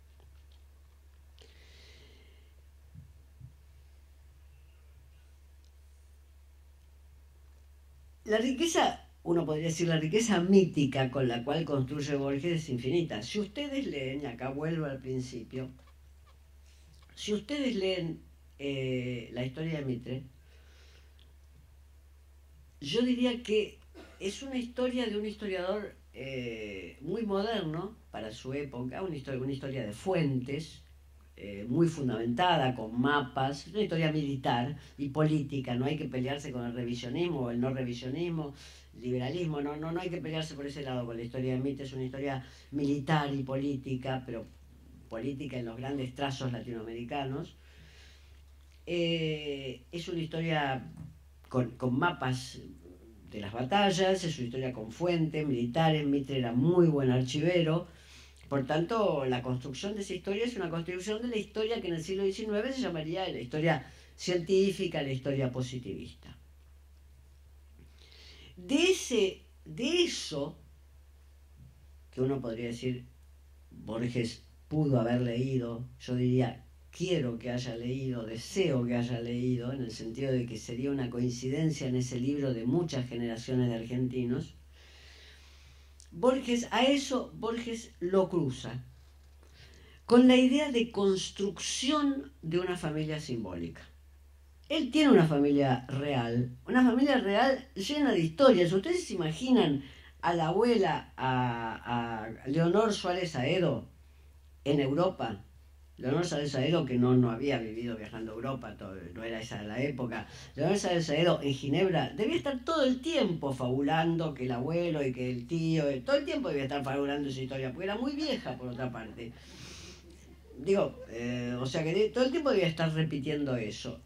La riqueza, uno podría decir, la riqueza mítica con la cual construye Borges es infinita. Si ustedes leen, y acá vuelvo al principio, si ustedes leen la historia de Mitre, yo diría que es una historia de un historiador muy moderno para su época, una historia de fuentes, muy fundamentada, con mapas, una historia militar y política. No hay que pelearse con el revisionismo o el no revisionismo, liberalismo, no hay que pelearse por ese lado. Con la historia de Mitre es una historia militar y política, pero política en los grandes trazos latinoamericanos. Es una historia con mapas de las batallas, es una historia con fuentes militares. Mitre era muy buen archivero. Por tanto, la construcción de esa historia es una construcción de la historia que en el siglo XIX se llamaría la historia científica, la historia positivista. De eso, que uno podría decir, Borges pudo haber leído, yo diría, quiero que haya leído, deseo que haya leído, en el sentido de que sería una coincidencia en ese libro de muchas generaciones de argentinos. Borges lo cruza con la idea de construcción de una familia simbólica. Él tiene una familia real llena de historias. ¿Ustedes se imaginan a la abuela, a Leonor Suárez Aedo en Europa? Leonor Suárez Aedo, que no había vivido viajando a Europa, no era esa la época. Leonor Suárez Aedo en Ginebra debía estar todo el tiempo fabulando que el abuelo y que el tío, todo el tiempo debía estar fabulando esa historia, porque era muy vieja por otra parte. O sea que todo el tiempo debía estar repitiendo eso.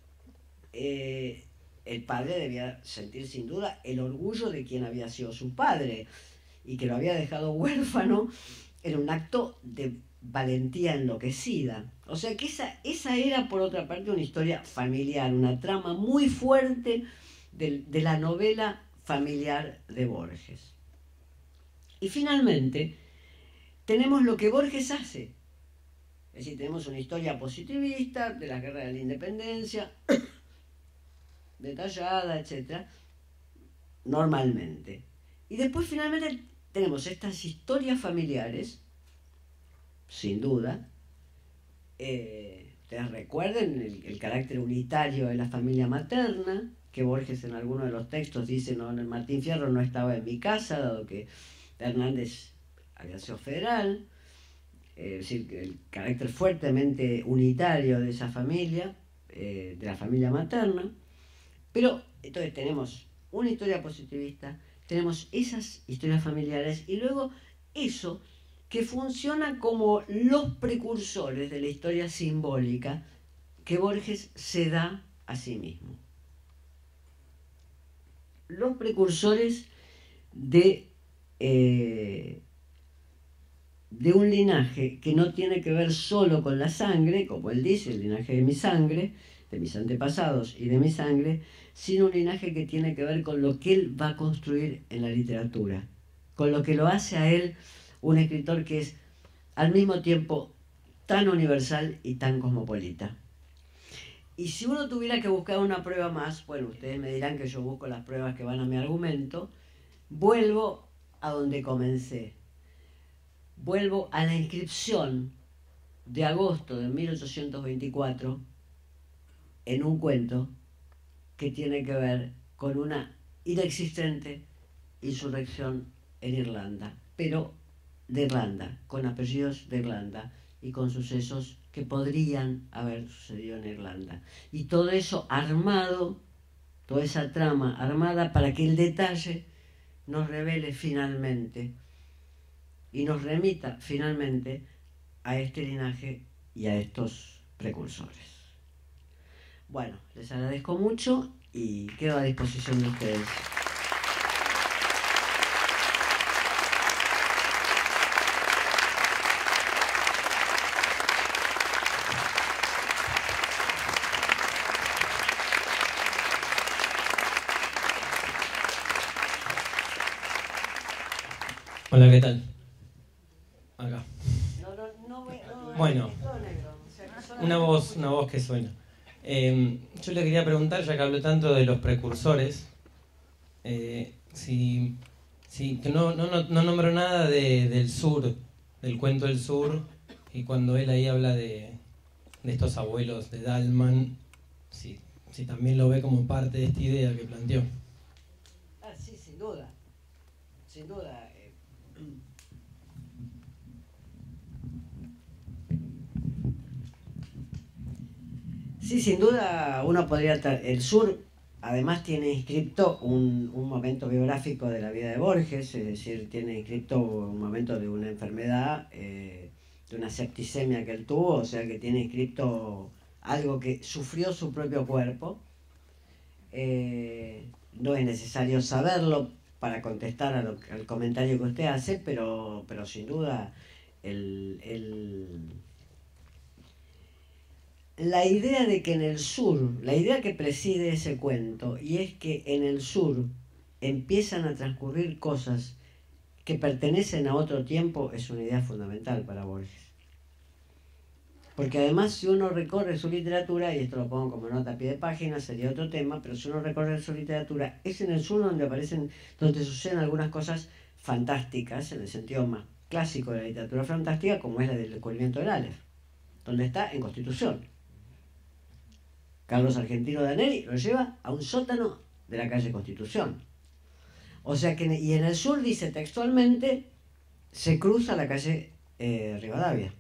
El padre debía sentir sin duda el orgullo de quien había sido su padre y que lo había dejado huérfano. Era un acto de valentía enloquecida. O sea que esa era, por otra parte, una historia familiar, una trama muy fuerte de la novela familiar de Borges. Y finalmente, tenemos lo que Borges hace. Es decir, tenemos una historia positivista de las guerras de la independencia, detallada, etc., normalmente. Y después finalmente tenemos estas historias familiares, sin duda. Ustedes recuerden el carácter unitario de la familia materna, que Borges en alguno de los textos dice, no, el Martín Fierro no estaba en mi casa, dado que Hernández había sido federal. Es decir, el carácter fuertemente unitario de esa familia, de la familia materna. Pero entonces tenemos una historia positivista, tenemos esas historias familiares y luego eso que funciona como los precursores de la historia simbólica que Borges se da a sí mismo. Los precursores de un linaje que no tiene que ver solo con la sangre, como él dice, el linaje de mi sangre, de mis antepasados y de mi sangre, sino un linaje que tiene que ver con lo que él va a construir en la literatura, con lo que lo hace a él un escritor que es al mismo tiempo tan universal y tan cosmopolita. Y si uno tuviera que buscar una prueba más, bueno, ustedes me dirán que yo busco las pruebas que van a mi argumento, vuelvo a donde comencé. Vuelvo a la inscripción de agosto de 1824 en un cuento que tiene que ver con una inexistente insurrección en Irlanda, pero de Irlanda, con apellidos de Irlanda, y con sucesos que podrían haber sucedido en Irlanda. Y todo eso armado, toda esa trama armada para que el detalle nos revele finalmente y nos remita finalmente a este linaje y a estos precursores. Bueno, les agradezco mucho y quedo a disposición de ustedes. Hola, ¿qué tal? Acá. No, bueno, una voz que suena. Yo le quería preguntar, ya que habló tanto de los precursores, que no nombró nada del sur, del cuento del sur, y cuando él ahí habla de estos abuelos de Dalman, si también lo ve como parte de esta idea que planteó. Sí, sin duda. Sin duda. Sí, sin duda uno podría... El sur además tiene inscripto un momento biográfico de la vida de Borges, es decir, tiene inscripto un momento de una enfermedad, de una septicemia que él tuvo, o sea que tiene inscripto algo que sufrió su propio cuerpo. No es necesario saberlo para contestar al comentario que usted hace, pero sin duda la idea de que en el sur, la idea que preside ese cuento, y es que en el sur empiezan a transcurrir cosas que pertenecen a otro tiempo, es una idea fundamental para Borges. Porque además, si uno recorre su literatura, y esto lo pongo como nota a pie de página, sería otro tema, pero si uno recorre su literatura, es en el sur donde suceden algunas cosas fantásticas, en el sentido más clásico de la literatura fantástica, como es la del descubrimiento del Aleph, donde está en Constitución. Carlos Argentino Danelli lo lleva a un sótano de la calle Constitución. O sea que, y en el sur dice textualmente, se cruza la calle Rivadavia.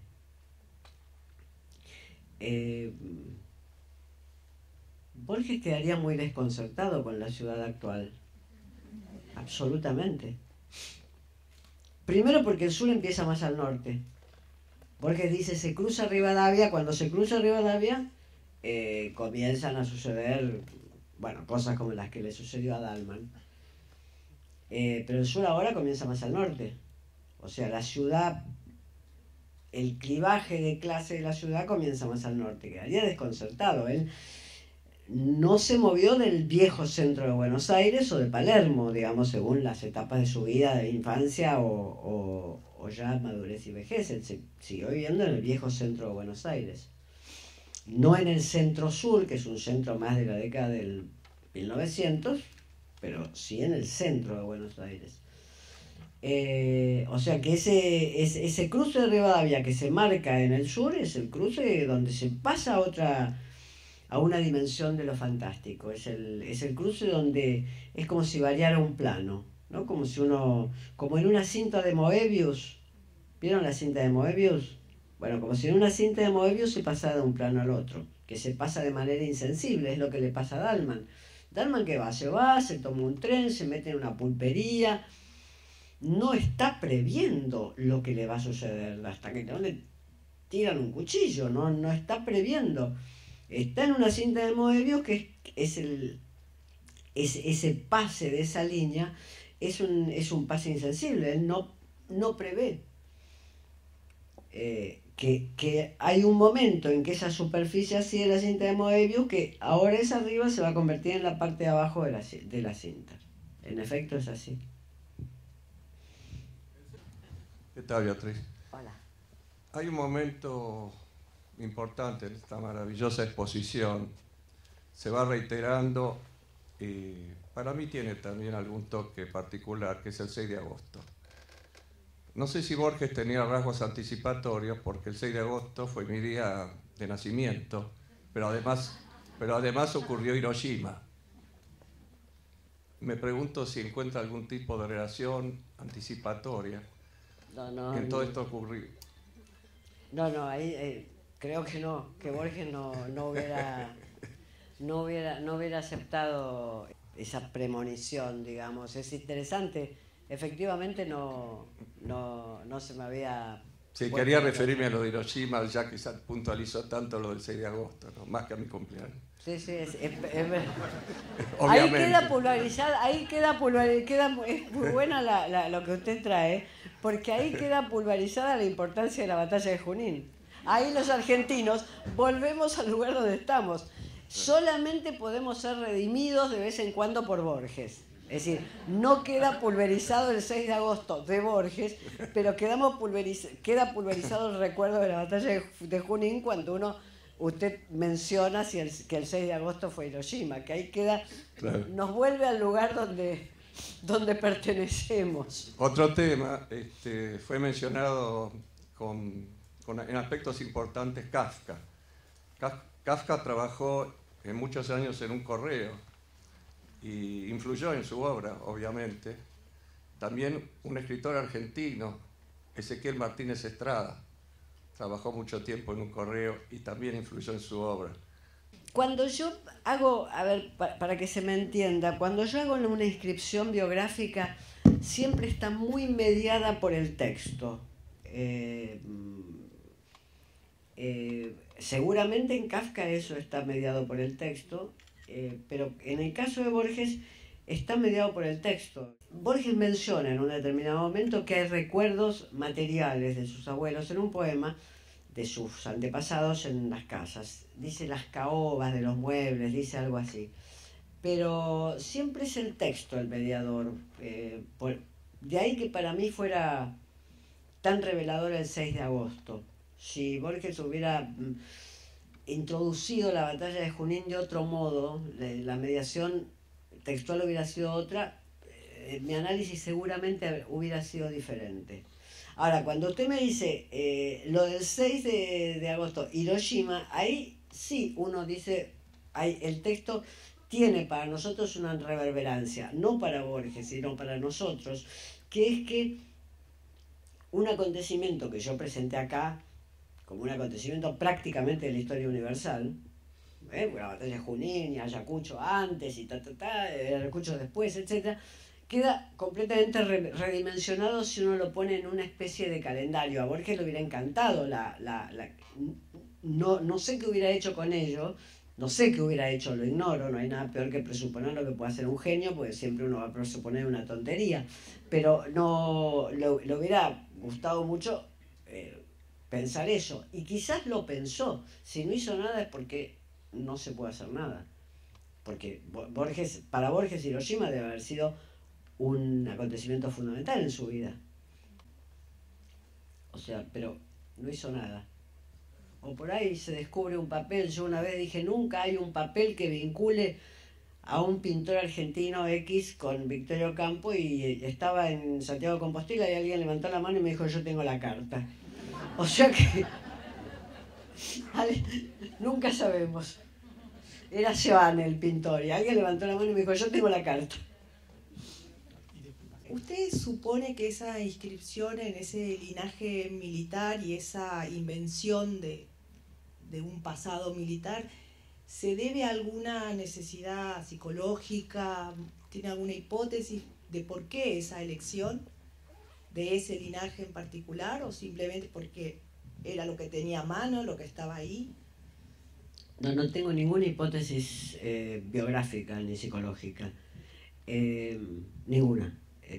Borges quedaría muy desconcertado con la ciudad actual. Absolutamente. Primero porque el sur empieza más al norte. Borges dice, se cruza Rivadavia. Cuando se cruza Rivadavia, comienzan a suceder, bueno, cosas como las que le sucedió a Dalman. Pero el sur ahora comienza más al norte. O sea, la ciudad, el clivaje de clase de la ciudad comienza más al norte. Quedaría desconcertado. Él no se movió del viejo centro de Buenos Aires o de Palermo, digamos, según las etapas de su vida, de infancia o ya madurez y vejez. Él siguió viviendo en el viejo centro de Buenos Aires. No en el centro sur, que es un centro más de la década del 1900, pero sí en el centro de Buenos Aires. O sea que ese cruce de Rivadavia que se marca en el sur es el cruce donde se pasa a una dimensión de lo fantástico. Es el cruce donde es como si variara un plano, ¿no? Como en una cinta de Moebius. ¿Vieron la cinta de Moebius? Bueno, como si en una cinta de Moebius se pasara de un plano al otro, que se pasa de manera insensible, es lo que le pasa a Dalman. Dalman que se toma un tren, se mete en una pulpería, no está previendo lo que le va a suceder, hasta que no le tiran un cuchillo, no está previendo. Está en una cinta de Moebius que es ese pase de esa línea, es un pase insensible, él no prevé. Que hay un momento en que esa superficie así de la cinta de Moebius, que ahora es arriba, se va a convertir en la parte de abajo de la cinta. En efecto es así. ¿Qué tal, Beatriz? Hola. Hay un momento importante en esta maravillosa exposición. Se va reiterando y para mí tiene también algún toque particular, que es el 6 de agosto. No sé si Borges tenía rasgos anticipatorios, porque el 6 de agosto fue mi día de nacimiento, pero además ocurrió Hiroshima. Me pregunto si encuentra algún tipo de relación anticipatoria en todo esto ocurrido. No, ahí creo que no, que Borges no hubiera aceptado esa premonición, digamos. Es interesante, efectivamente no se me había... Sí, quería referirme a lo de Hiroshima, ya que se puntualizó tanto lo del 6 de agosto, ¿no? Más que a mi cumpleaños. Sí, es Obviamente. Ahí queda pulverizada, es muy buena lo que usted trae, porque ahí queda pulverizada la importancia de la batalla de Junín. Ahí los argentinos volvemos al lugar donde estamos. Solamente podemos ser redimidos de vez en cuando por Borges. Es decir, no queda pulverizado el 6 de agosto de Borges, pero queda pulverizado el recuerdo de la batalla de Junín cuando usted menciona que el 6 de agosto fue Hiroshima, que ahí queda, claro. Nos vuelve al lugar donde pertenecemos. Otro tema, fue mencionado en aspectos importantes Kafka. Kafka trabajó en muchos años en un correo y influyó en su obra, obviamente. También un escritor argentino, Ezequiel Martínez Estrada, trabajó mucho tiempo en un correo y también influyó en su obra. Cuando yo hago, a ver, para que se me entienda, cuando yo hago una inscripción biográfica, siempre está muy mediada por el texto. Seguramente en Kafka eso está mediado por el texto, pero en el caso de Borges está mediado por el texto. Borges menciona en un determinado momento que hay recuerdos materiales de sus abuelos en un poema de sus antepasados en las casas. Dice las caobas de los muebles, dice algo así. Pero siempre es el texto el mediador. De ahí que para mí fuera tan revelador el 6 de agosto. Si Borges hubiera introducido la batalla de Junín de otro modo, la mediación textual hubiera sido otra, mi análisis seguramente hubiera sido diferente. Ahora, cuando usted me dice lo del 6 de agosto, Hiroshima, ahí sí uno dice, el texto tiene para nosotros una reverberancia, no para Borges, sino para nosotros, que es que un acontecimiento que yo presenté acá, como un acontecimiento prácticamente de la historia universal, la batalla de Junín y Ayacucho antes y Ayacucho después, etc., queda completamente redimensionado si uno lo pone en una especie de calendario. A Borges le hubiera encantado, no sé qué hubiera hecho con ello, no sé qué hubiera hecho, lo ignoro, no hay nada peor que presuponer lo que puede hacer un genio, porque siempre uno va a presuponer una tontería, pero no le hubiera gustado mucho pensar eso, y quizás lo pensó. Si no hizo nada es porque no se puede hacer nada, porque para Borges Hiroshima debe haber sido un acontecimiento fundamental en su vida. O sea, pero no hizo nada. O por ahí se descubre un papel. Yo una vez dije, nunca hay un papel que vincule a un pintor argentino X con Victorio Campo, y estaba en Santiago de Compostela y alguien levantó la mano y me dijo, yo tengo la carta. O sea que nunca sabemos. Era Joan el pintor y alguien levantó la mano y me dijo, yo tengo la carta. ¿Usted supone que esa inscripción en ese linaje militar y esa invención de un pasado militar se debe a alguna necesidad psicológica? ¿Tiene alguna hipótesis de por qué esa elección de ese linaje en particular, o simplemente porque era lo que tenía a mano, lo que estaba ahí? No tengo ninguna hipótesis biográfica ni psicológica. Ninguna.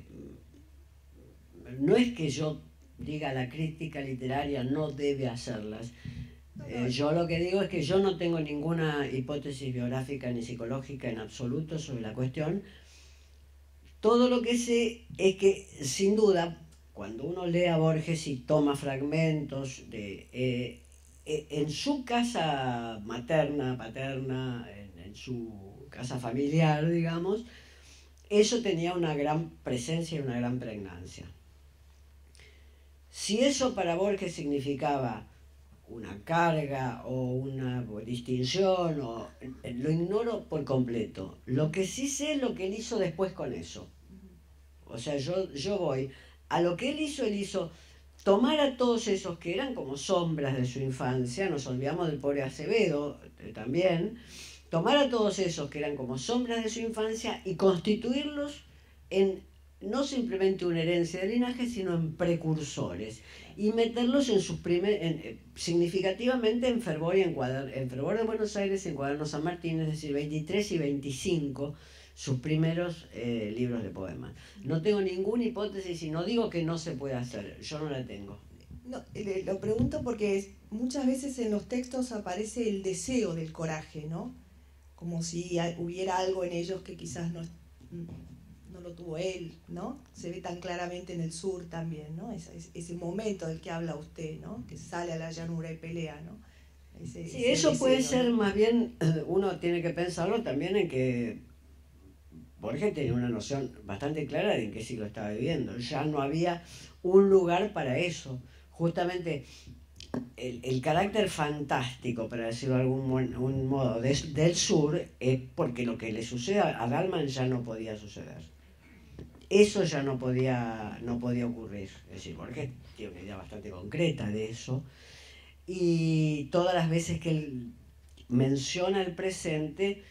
No es que yo diga la crítica literaria no debe hacerlas. Yo lo que digo es que yo no tengo ninguna hipótesis biográfica ni psicológica en absoluto sobre la cuestión. Todo lo que sé es que, sin duda, cuando uno lee a Borges y toma fragmentos en su casa materna, paterna, en su casa familiar, digamos, eso tenía una gran presencia y una gran pregnancia. Si eso para Borges significaba una carga o una distinción, lo ignoro por completo. Lo que sí sé es lo que él hizo después con eso. O sea, yo voy a lo que él hizo tomar a todos esos que eran como sombras de su infancia, nos olvidamos del pobre Acevedo también, tomar a todos esos que eran como sombras de su infancia y constituirlos en no simplemente una herencia de linaje, sino en precursores, y meterlos en sus significativamente en Fervor y en Fervor de Buenos Aires y en Cuaderno San Martín, es decir, 23 y 25, sus primeros libros de poemas. No tengo ninguna hipótesis y no digo que no se pueda hacer, yo no la tengo. No, lo pregunto porque muchas veces en los textos aparece el deseo del coraje, ¿no? Como si hubiera algo en ellos que quizás no lo tuvo él, ¿no? Se ve tan claramente en el sur también, ¿no? Ese momento del que habla usted, ¿no? Que sale a la llanura y pelea, ¿no? Sí, eso puede ser más bien, uno tiene que pensarlo también en que Borges tenía una noción bastante clara de en qué siglo estaba viviendo. Ya no había un lugar para eso. Justamente el carácter fantástico, para decirlo de algún modo, del sur es porque lo que le sucede a Dalman ya no podía suceder. Eso ya no podía ocurrir. Es decir, Borges tiene una idea bastante concreta de eso. Y todas las veces que él menciona el presente,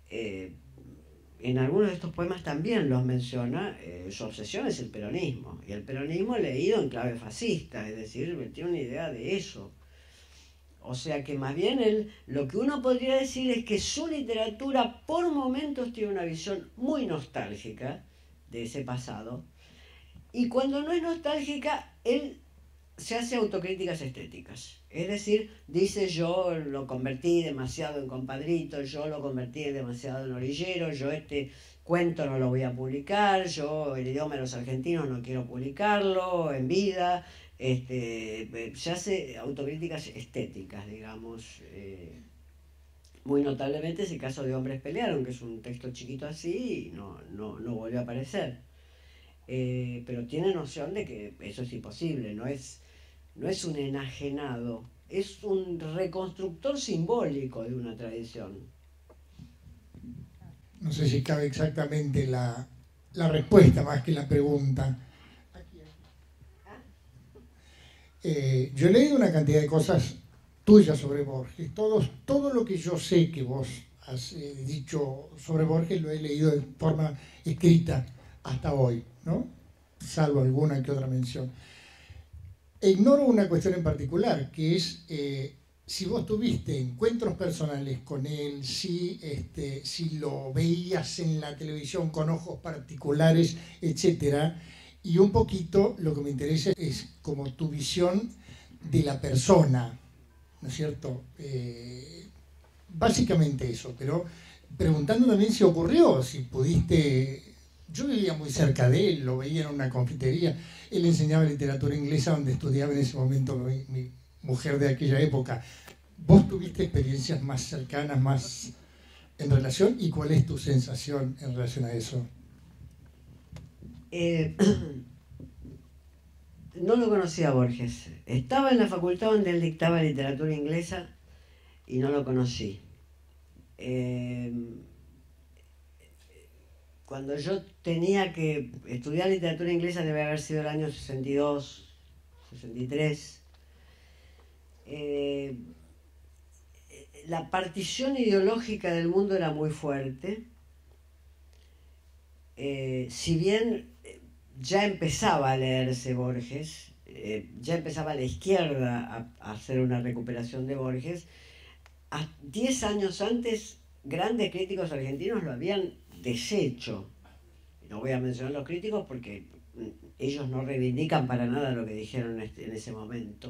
en algunos de estos poemas también los menciona, su obsesión es el peronismo, y el peronismo leído en clave fascista, es decir, tiene una idea de eso. O sea que más bien lo que uno podría decir es que su literatura por momentos tiene una visión muy nostálgica de ese pasado, y cuando no es nostálgica, él se hace autocríticas estéticas. Es decir, dice: yo lo convertí demasiado en compadrito, yo lo convertí demasiado en orillero, yo este cuento no lo voy a publicar, yo el idioma de los argentinos no quiero publicarlo en vida. Se hace autocríticas estéticas, digamos. Muy notablemente es el caso de Hombres Pelearon, que es un texto chiquito así y no volvió a aparecer. Pero tiene noción de que eso es imposible, no es un enajenado, es un reconstructor simbólico de una tradición. No sé si cabe exactamente la respuesta más que la pregunta. Yo he leído una cantidad de cosas tuyas sobre Borges. Todo lo que yo sé que vos has dicho sobre Borges lo he leído de forma escrita hasta hoy, ¿no? Salvo alguna que otra mención. Ignoro una cuestión en particular, que es si vos tuviste encuentros personales con él, si lo veías en la televisión con ojos particulares, etcétera. Y un poquito lo que me interesa es como tu visión de la persona, ¿no es cierto? Básicamente eso, pero preguntando también si ocurrió, si pudiste. Yo vivía muy cerca de él, lo veía en una confitería. Él enseñaba literatura inglesa donde estudiaba en ese momento mi mujer de aquella época. ¿Vos tuviste experiencias más cercanas, más en relación? ¿Y cuál es tu sensación en relación a eso? No lo conocía a Borges. Estaba en la facultad donde él dictaba literatura inglesa y no lo conocí. Cuando yo tenía que estudiar literatura inglesa debe haber sido el año 62, 63. La partición ideológica del mundo era muy fuerte. Si bien ya empezaba a leerse Borges, ya empezaba la izquierda a hacer una recuperación de Borges, 10 años antes grandes críticos argentinos lo habían deshecho. No voy a mencionar los críticos porque ellos no reivindican para nada lo que dijeron en ese momento.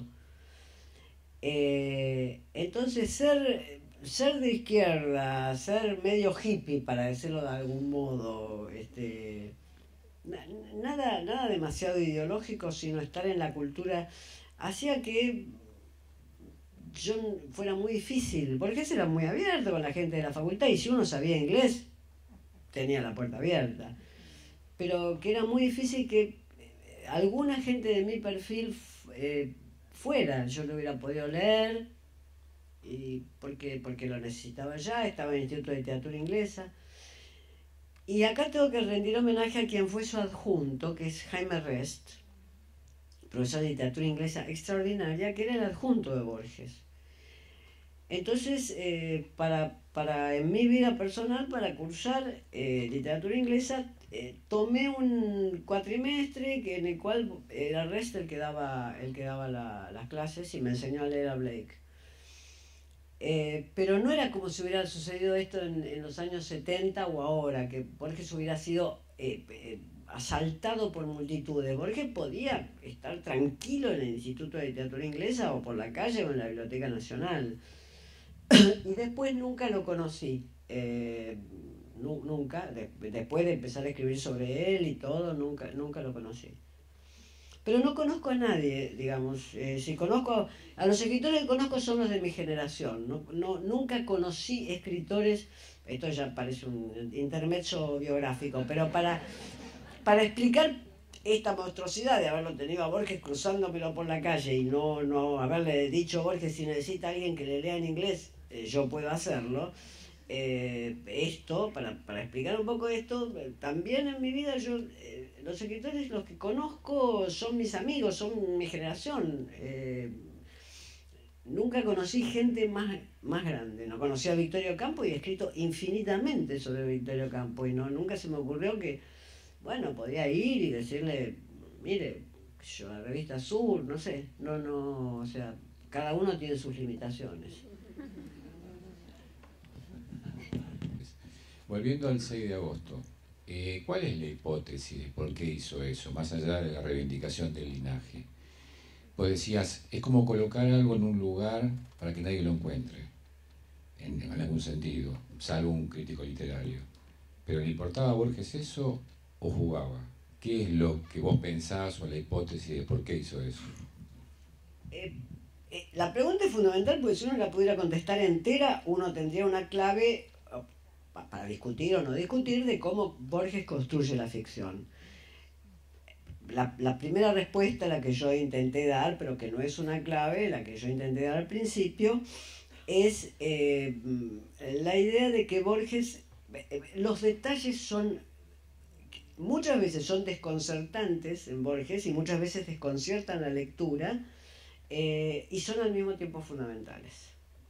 Entonces ser de izquierda, ser medio hippie, para decirlo de algún modo, nada demasiado ideológico, sino estar en la cultura, hacía que yo fuera muy difícil, porque ese era muy abierto con la gente de la facultad, y si uno sabía inglés, tenía la puerta abierta. Pero que era muy difícil que alguna gente de mi perfil fuera. Yo lo hubiera podido leer, y porque lo necesitaba ya, estaba en el Instituto de Literatura Inglesa. Y acá tengo que rendir homenaje a quien fue su adjunto, que es Jaime Rest. profesor de literatura inglesa extraordinaria, que era el adjunto de Borges. Entonces, en mi vida personal, para cursar literatura inglesa, tomé un cuatrimestre en el cual era Rest el que daba las clases y me enseñó a leer a Blake. Pero no era como si hubiera sucedido esto en los años 70 o ahora, que Borges hubiera sido asaltado por multitudes. Borges podía estar tranquilo en el Instituto de Literatura Inglesa o por la calle o en la Biblioteca Nacional. Y después nunca lo conocí. Nunca, después de empezar a escribir sobre él y todo, nunca lo conocí. Pero no conozco a nadie, digamos. Si conozco a los escritores que conozco son los de mi generación. Nunca conocí escritores, esto ya parece un intermezzo biográfico, pero para explicar esta monstruosidad de haberlo tenido a Borges cruzándomelo por la calle y no haberle dicho a Borges, si necesita alguien que le lea en inglés, yo puedo hacerlo. Esto, para explicar un poco esto, también en mi vida los escritores, los que conozco, son mis amigos, son mi generación. Nunca conocí gente más grande. No conocí a Victorio Campo y he escrito infinitamente sobre Victorio Campo y nunca se me ocurrió que, bueno, podía ir y decirle, mire, yo la revista Sur, no sé, o sea, cada uno tiene sus limitaciones. Volviendo al 6 de agosto, ¿cuál es la hipótesis de por qué hizo eso, más allá de la reivindicación del linaje? Vos decías, es como colocar algo en un lugar para que nadie lo encuentre, en algún sentido, salvo un crítico literario. ¿Pero le importaba a Borges eso o jugaba? ¿Qué es lo que vos pensás o la hipótesis de por qué hizo eso? La pregunta es fundamental porque si uno la pudiera contestar entera, uno tendría una clave para discutir o no discutir de cómo Borges construye la ficción. La primera respuesta, la que yo intenté dar, pero que no es una clave, la que yo intenté dar al principio, es la idea de que Borges, los detalles muchas veces son desconcertantes en Borges y muchas veces desconciertan la lectura y son al mismo tiempo fundamentales.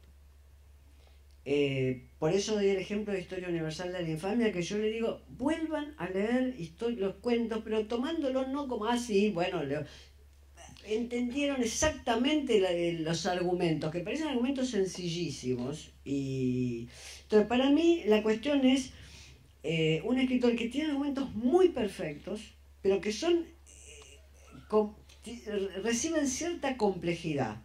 Por eso doy el ejemplo de Historia Universal de la Infamia, que yo le digo, vuelvan a leer los cuentos, pero tomándolo no como así, bueno, entendieron exactamente los argumentos, que parecen argumentos sencillísimos. Entonces, para mí, la cuestión es un escritor que tiene argumentos muy perfectos, pero que reciben cierta complejidad.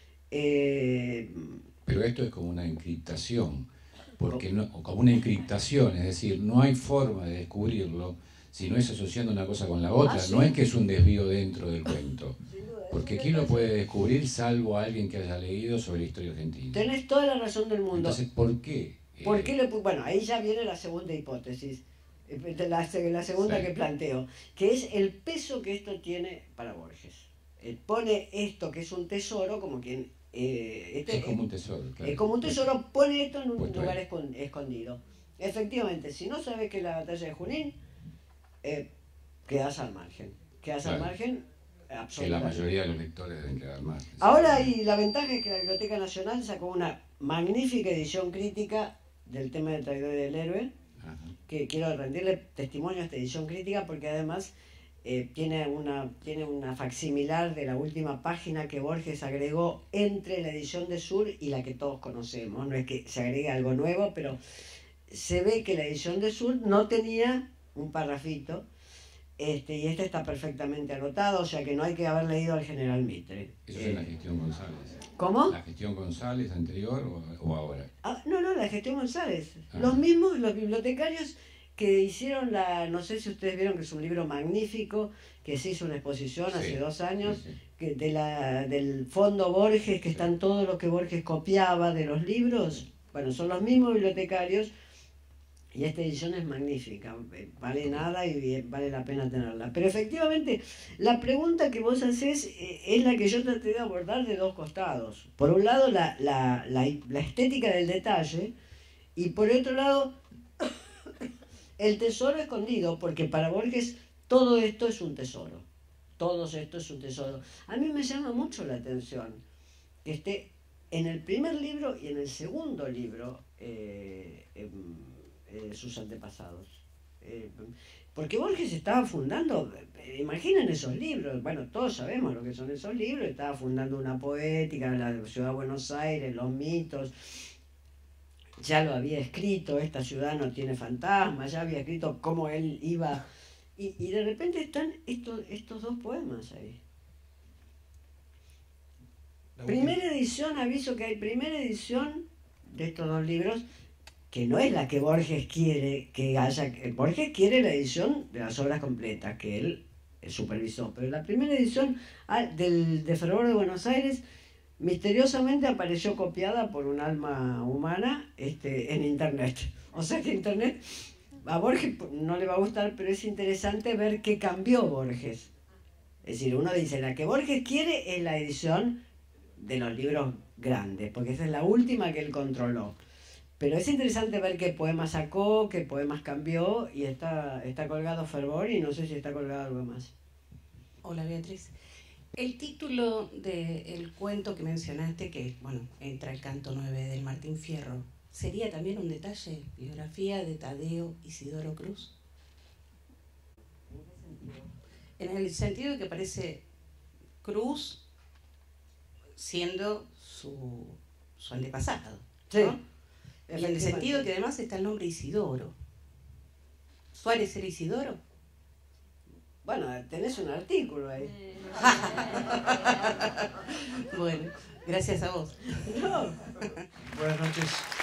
Pero esto es como una encriptación, como una encriptación, es decir, no hay forma de descubrirlo si no es asociando una cosa con la otra, ¿sí? No es que es un desvío dentro del cuento, porque ¿quién lo puede descubrir salvo alguien que haya leído sobre la historia argentina? Tenés toda la razón del mundo. Entonces, ¿por qué? Bueno, ahí ya viene la segunda hipótesis, la segunda sí, que planteo, que es el peso que esto tiene para Borges. Pone esto que es un tesoro como quien... es como un tesoro, claro. Es como un tesoro, pone esto en un Puesto lugar escondido. Efectivamente, si no sabes que es la batalla de Junín, quedás al margen. Quedás al margen absolutamente. Que la mayoría de los lectores deben quedar al margen. Ahora, y la ventaja es que la Biblioteca Nacional sacó una magnífica edición crítica del tema del traidor y del héroe, que quiero rendirle testimonio a esta edición crítica porque además tiene una facsimilar de la última página que Borges agregó entre la edición de Sur y la que todos conocemos. No es que se agregue algo nuevo, pero se ve que la edición de Sur no tenía un parrafito, y este está perfectamente anotado, o sea que no hay que haber leído al general Mitre. Eso es en la gestión González. ¿Cómo? ¿La gestión González anterior o ahora? No, la gestión González. Los mismos, los bibliotecarios que hicieron no sé si ustedes vieron que es un libro magnífico, que se hizo una exposición hace 2 años, que del fondo Borges, que están todo lo que Borges copiaba de los libros. Bueno, son los mismos bibliotecarios y esta edición es magnífica, vale nada y vale la pena tenerla. Pero efectivamente, la pregunta que vos hacés es la que yo traté de abordar de 2 costados. Por un lado, la estética del detalle, y por otro lado, el tesoro escondido, porque para Borges todo esto es un tesoro. todo esto es un tesoro. A mí me llama mucho la atención que esté en el primer libro y en el segundo libro sus antepasados. Porque Borges estaba fundando, imaginen esos libros, bueno, todos sabemos lo que son esos libros, estaba fundando una poética, la ciudad de Buenos Aires, los mitos, ya lo había escrito, esta ciudad no tiene fantasmas, ya había escrito cómo él iba, y de repente están estos dos poemas ahí. Primera edición, aviso que hay primera edición de estos dos libros, que no es la que Borges quiere que haya. Borges quiere la edición de las obras completas, que él supervisó, pero la primera edición de Fervor de Buenos Aires misteriosamente apareció copiada por un alma humana en internet. O sea que internet a Borges no le va a gustar, pero es interesante ver qué cambió Borges. Es decir, uno dice, la que Borges quiere es la edición de los libros grandes, porque esa es la última que él controló. Pero es interesante ver qué poemas sacó, qué poemas cambió, y está colgado Fervor, y no sé si está colgado algo más. Hola, Beatriz. El título del cuento que mencionaste, que bueno, entra el canto 9 del Martín Fierro, ¿sería también un detalle? Biografía de Tadeo Isidoro Cruz. ¿En qué sentido? En el sentido de que aparece Cruz siendo su antepasado, Sí. ¿no? Y en el sentido que además está el nombre Isidoro. ¿Suárez era Isidoro? Bueno, tenés un artículo ahí. Bueno, gracias a vos. No. Buenas noches.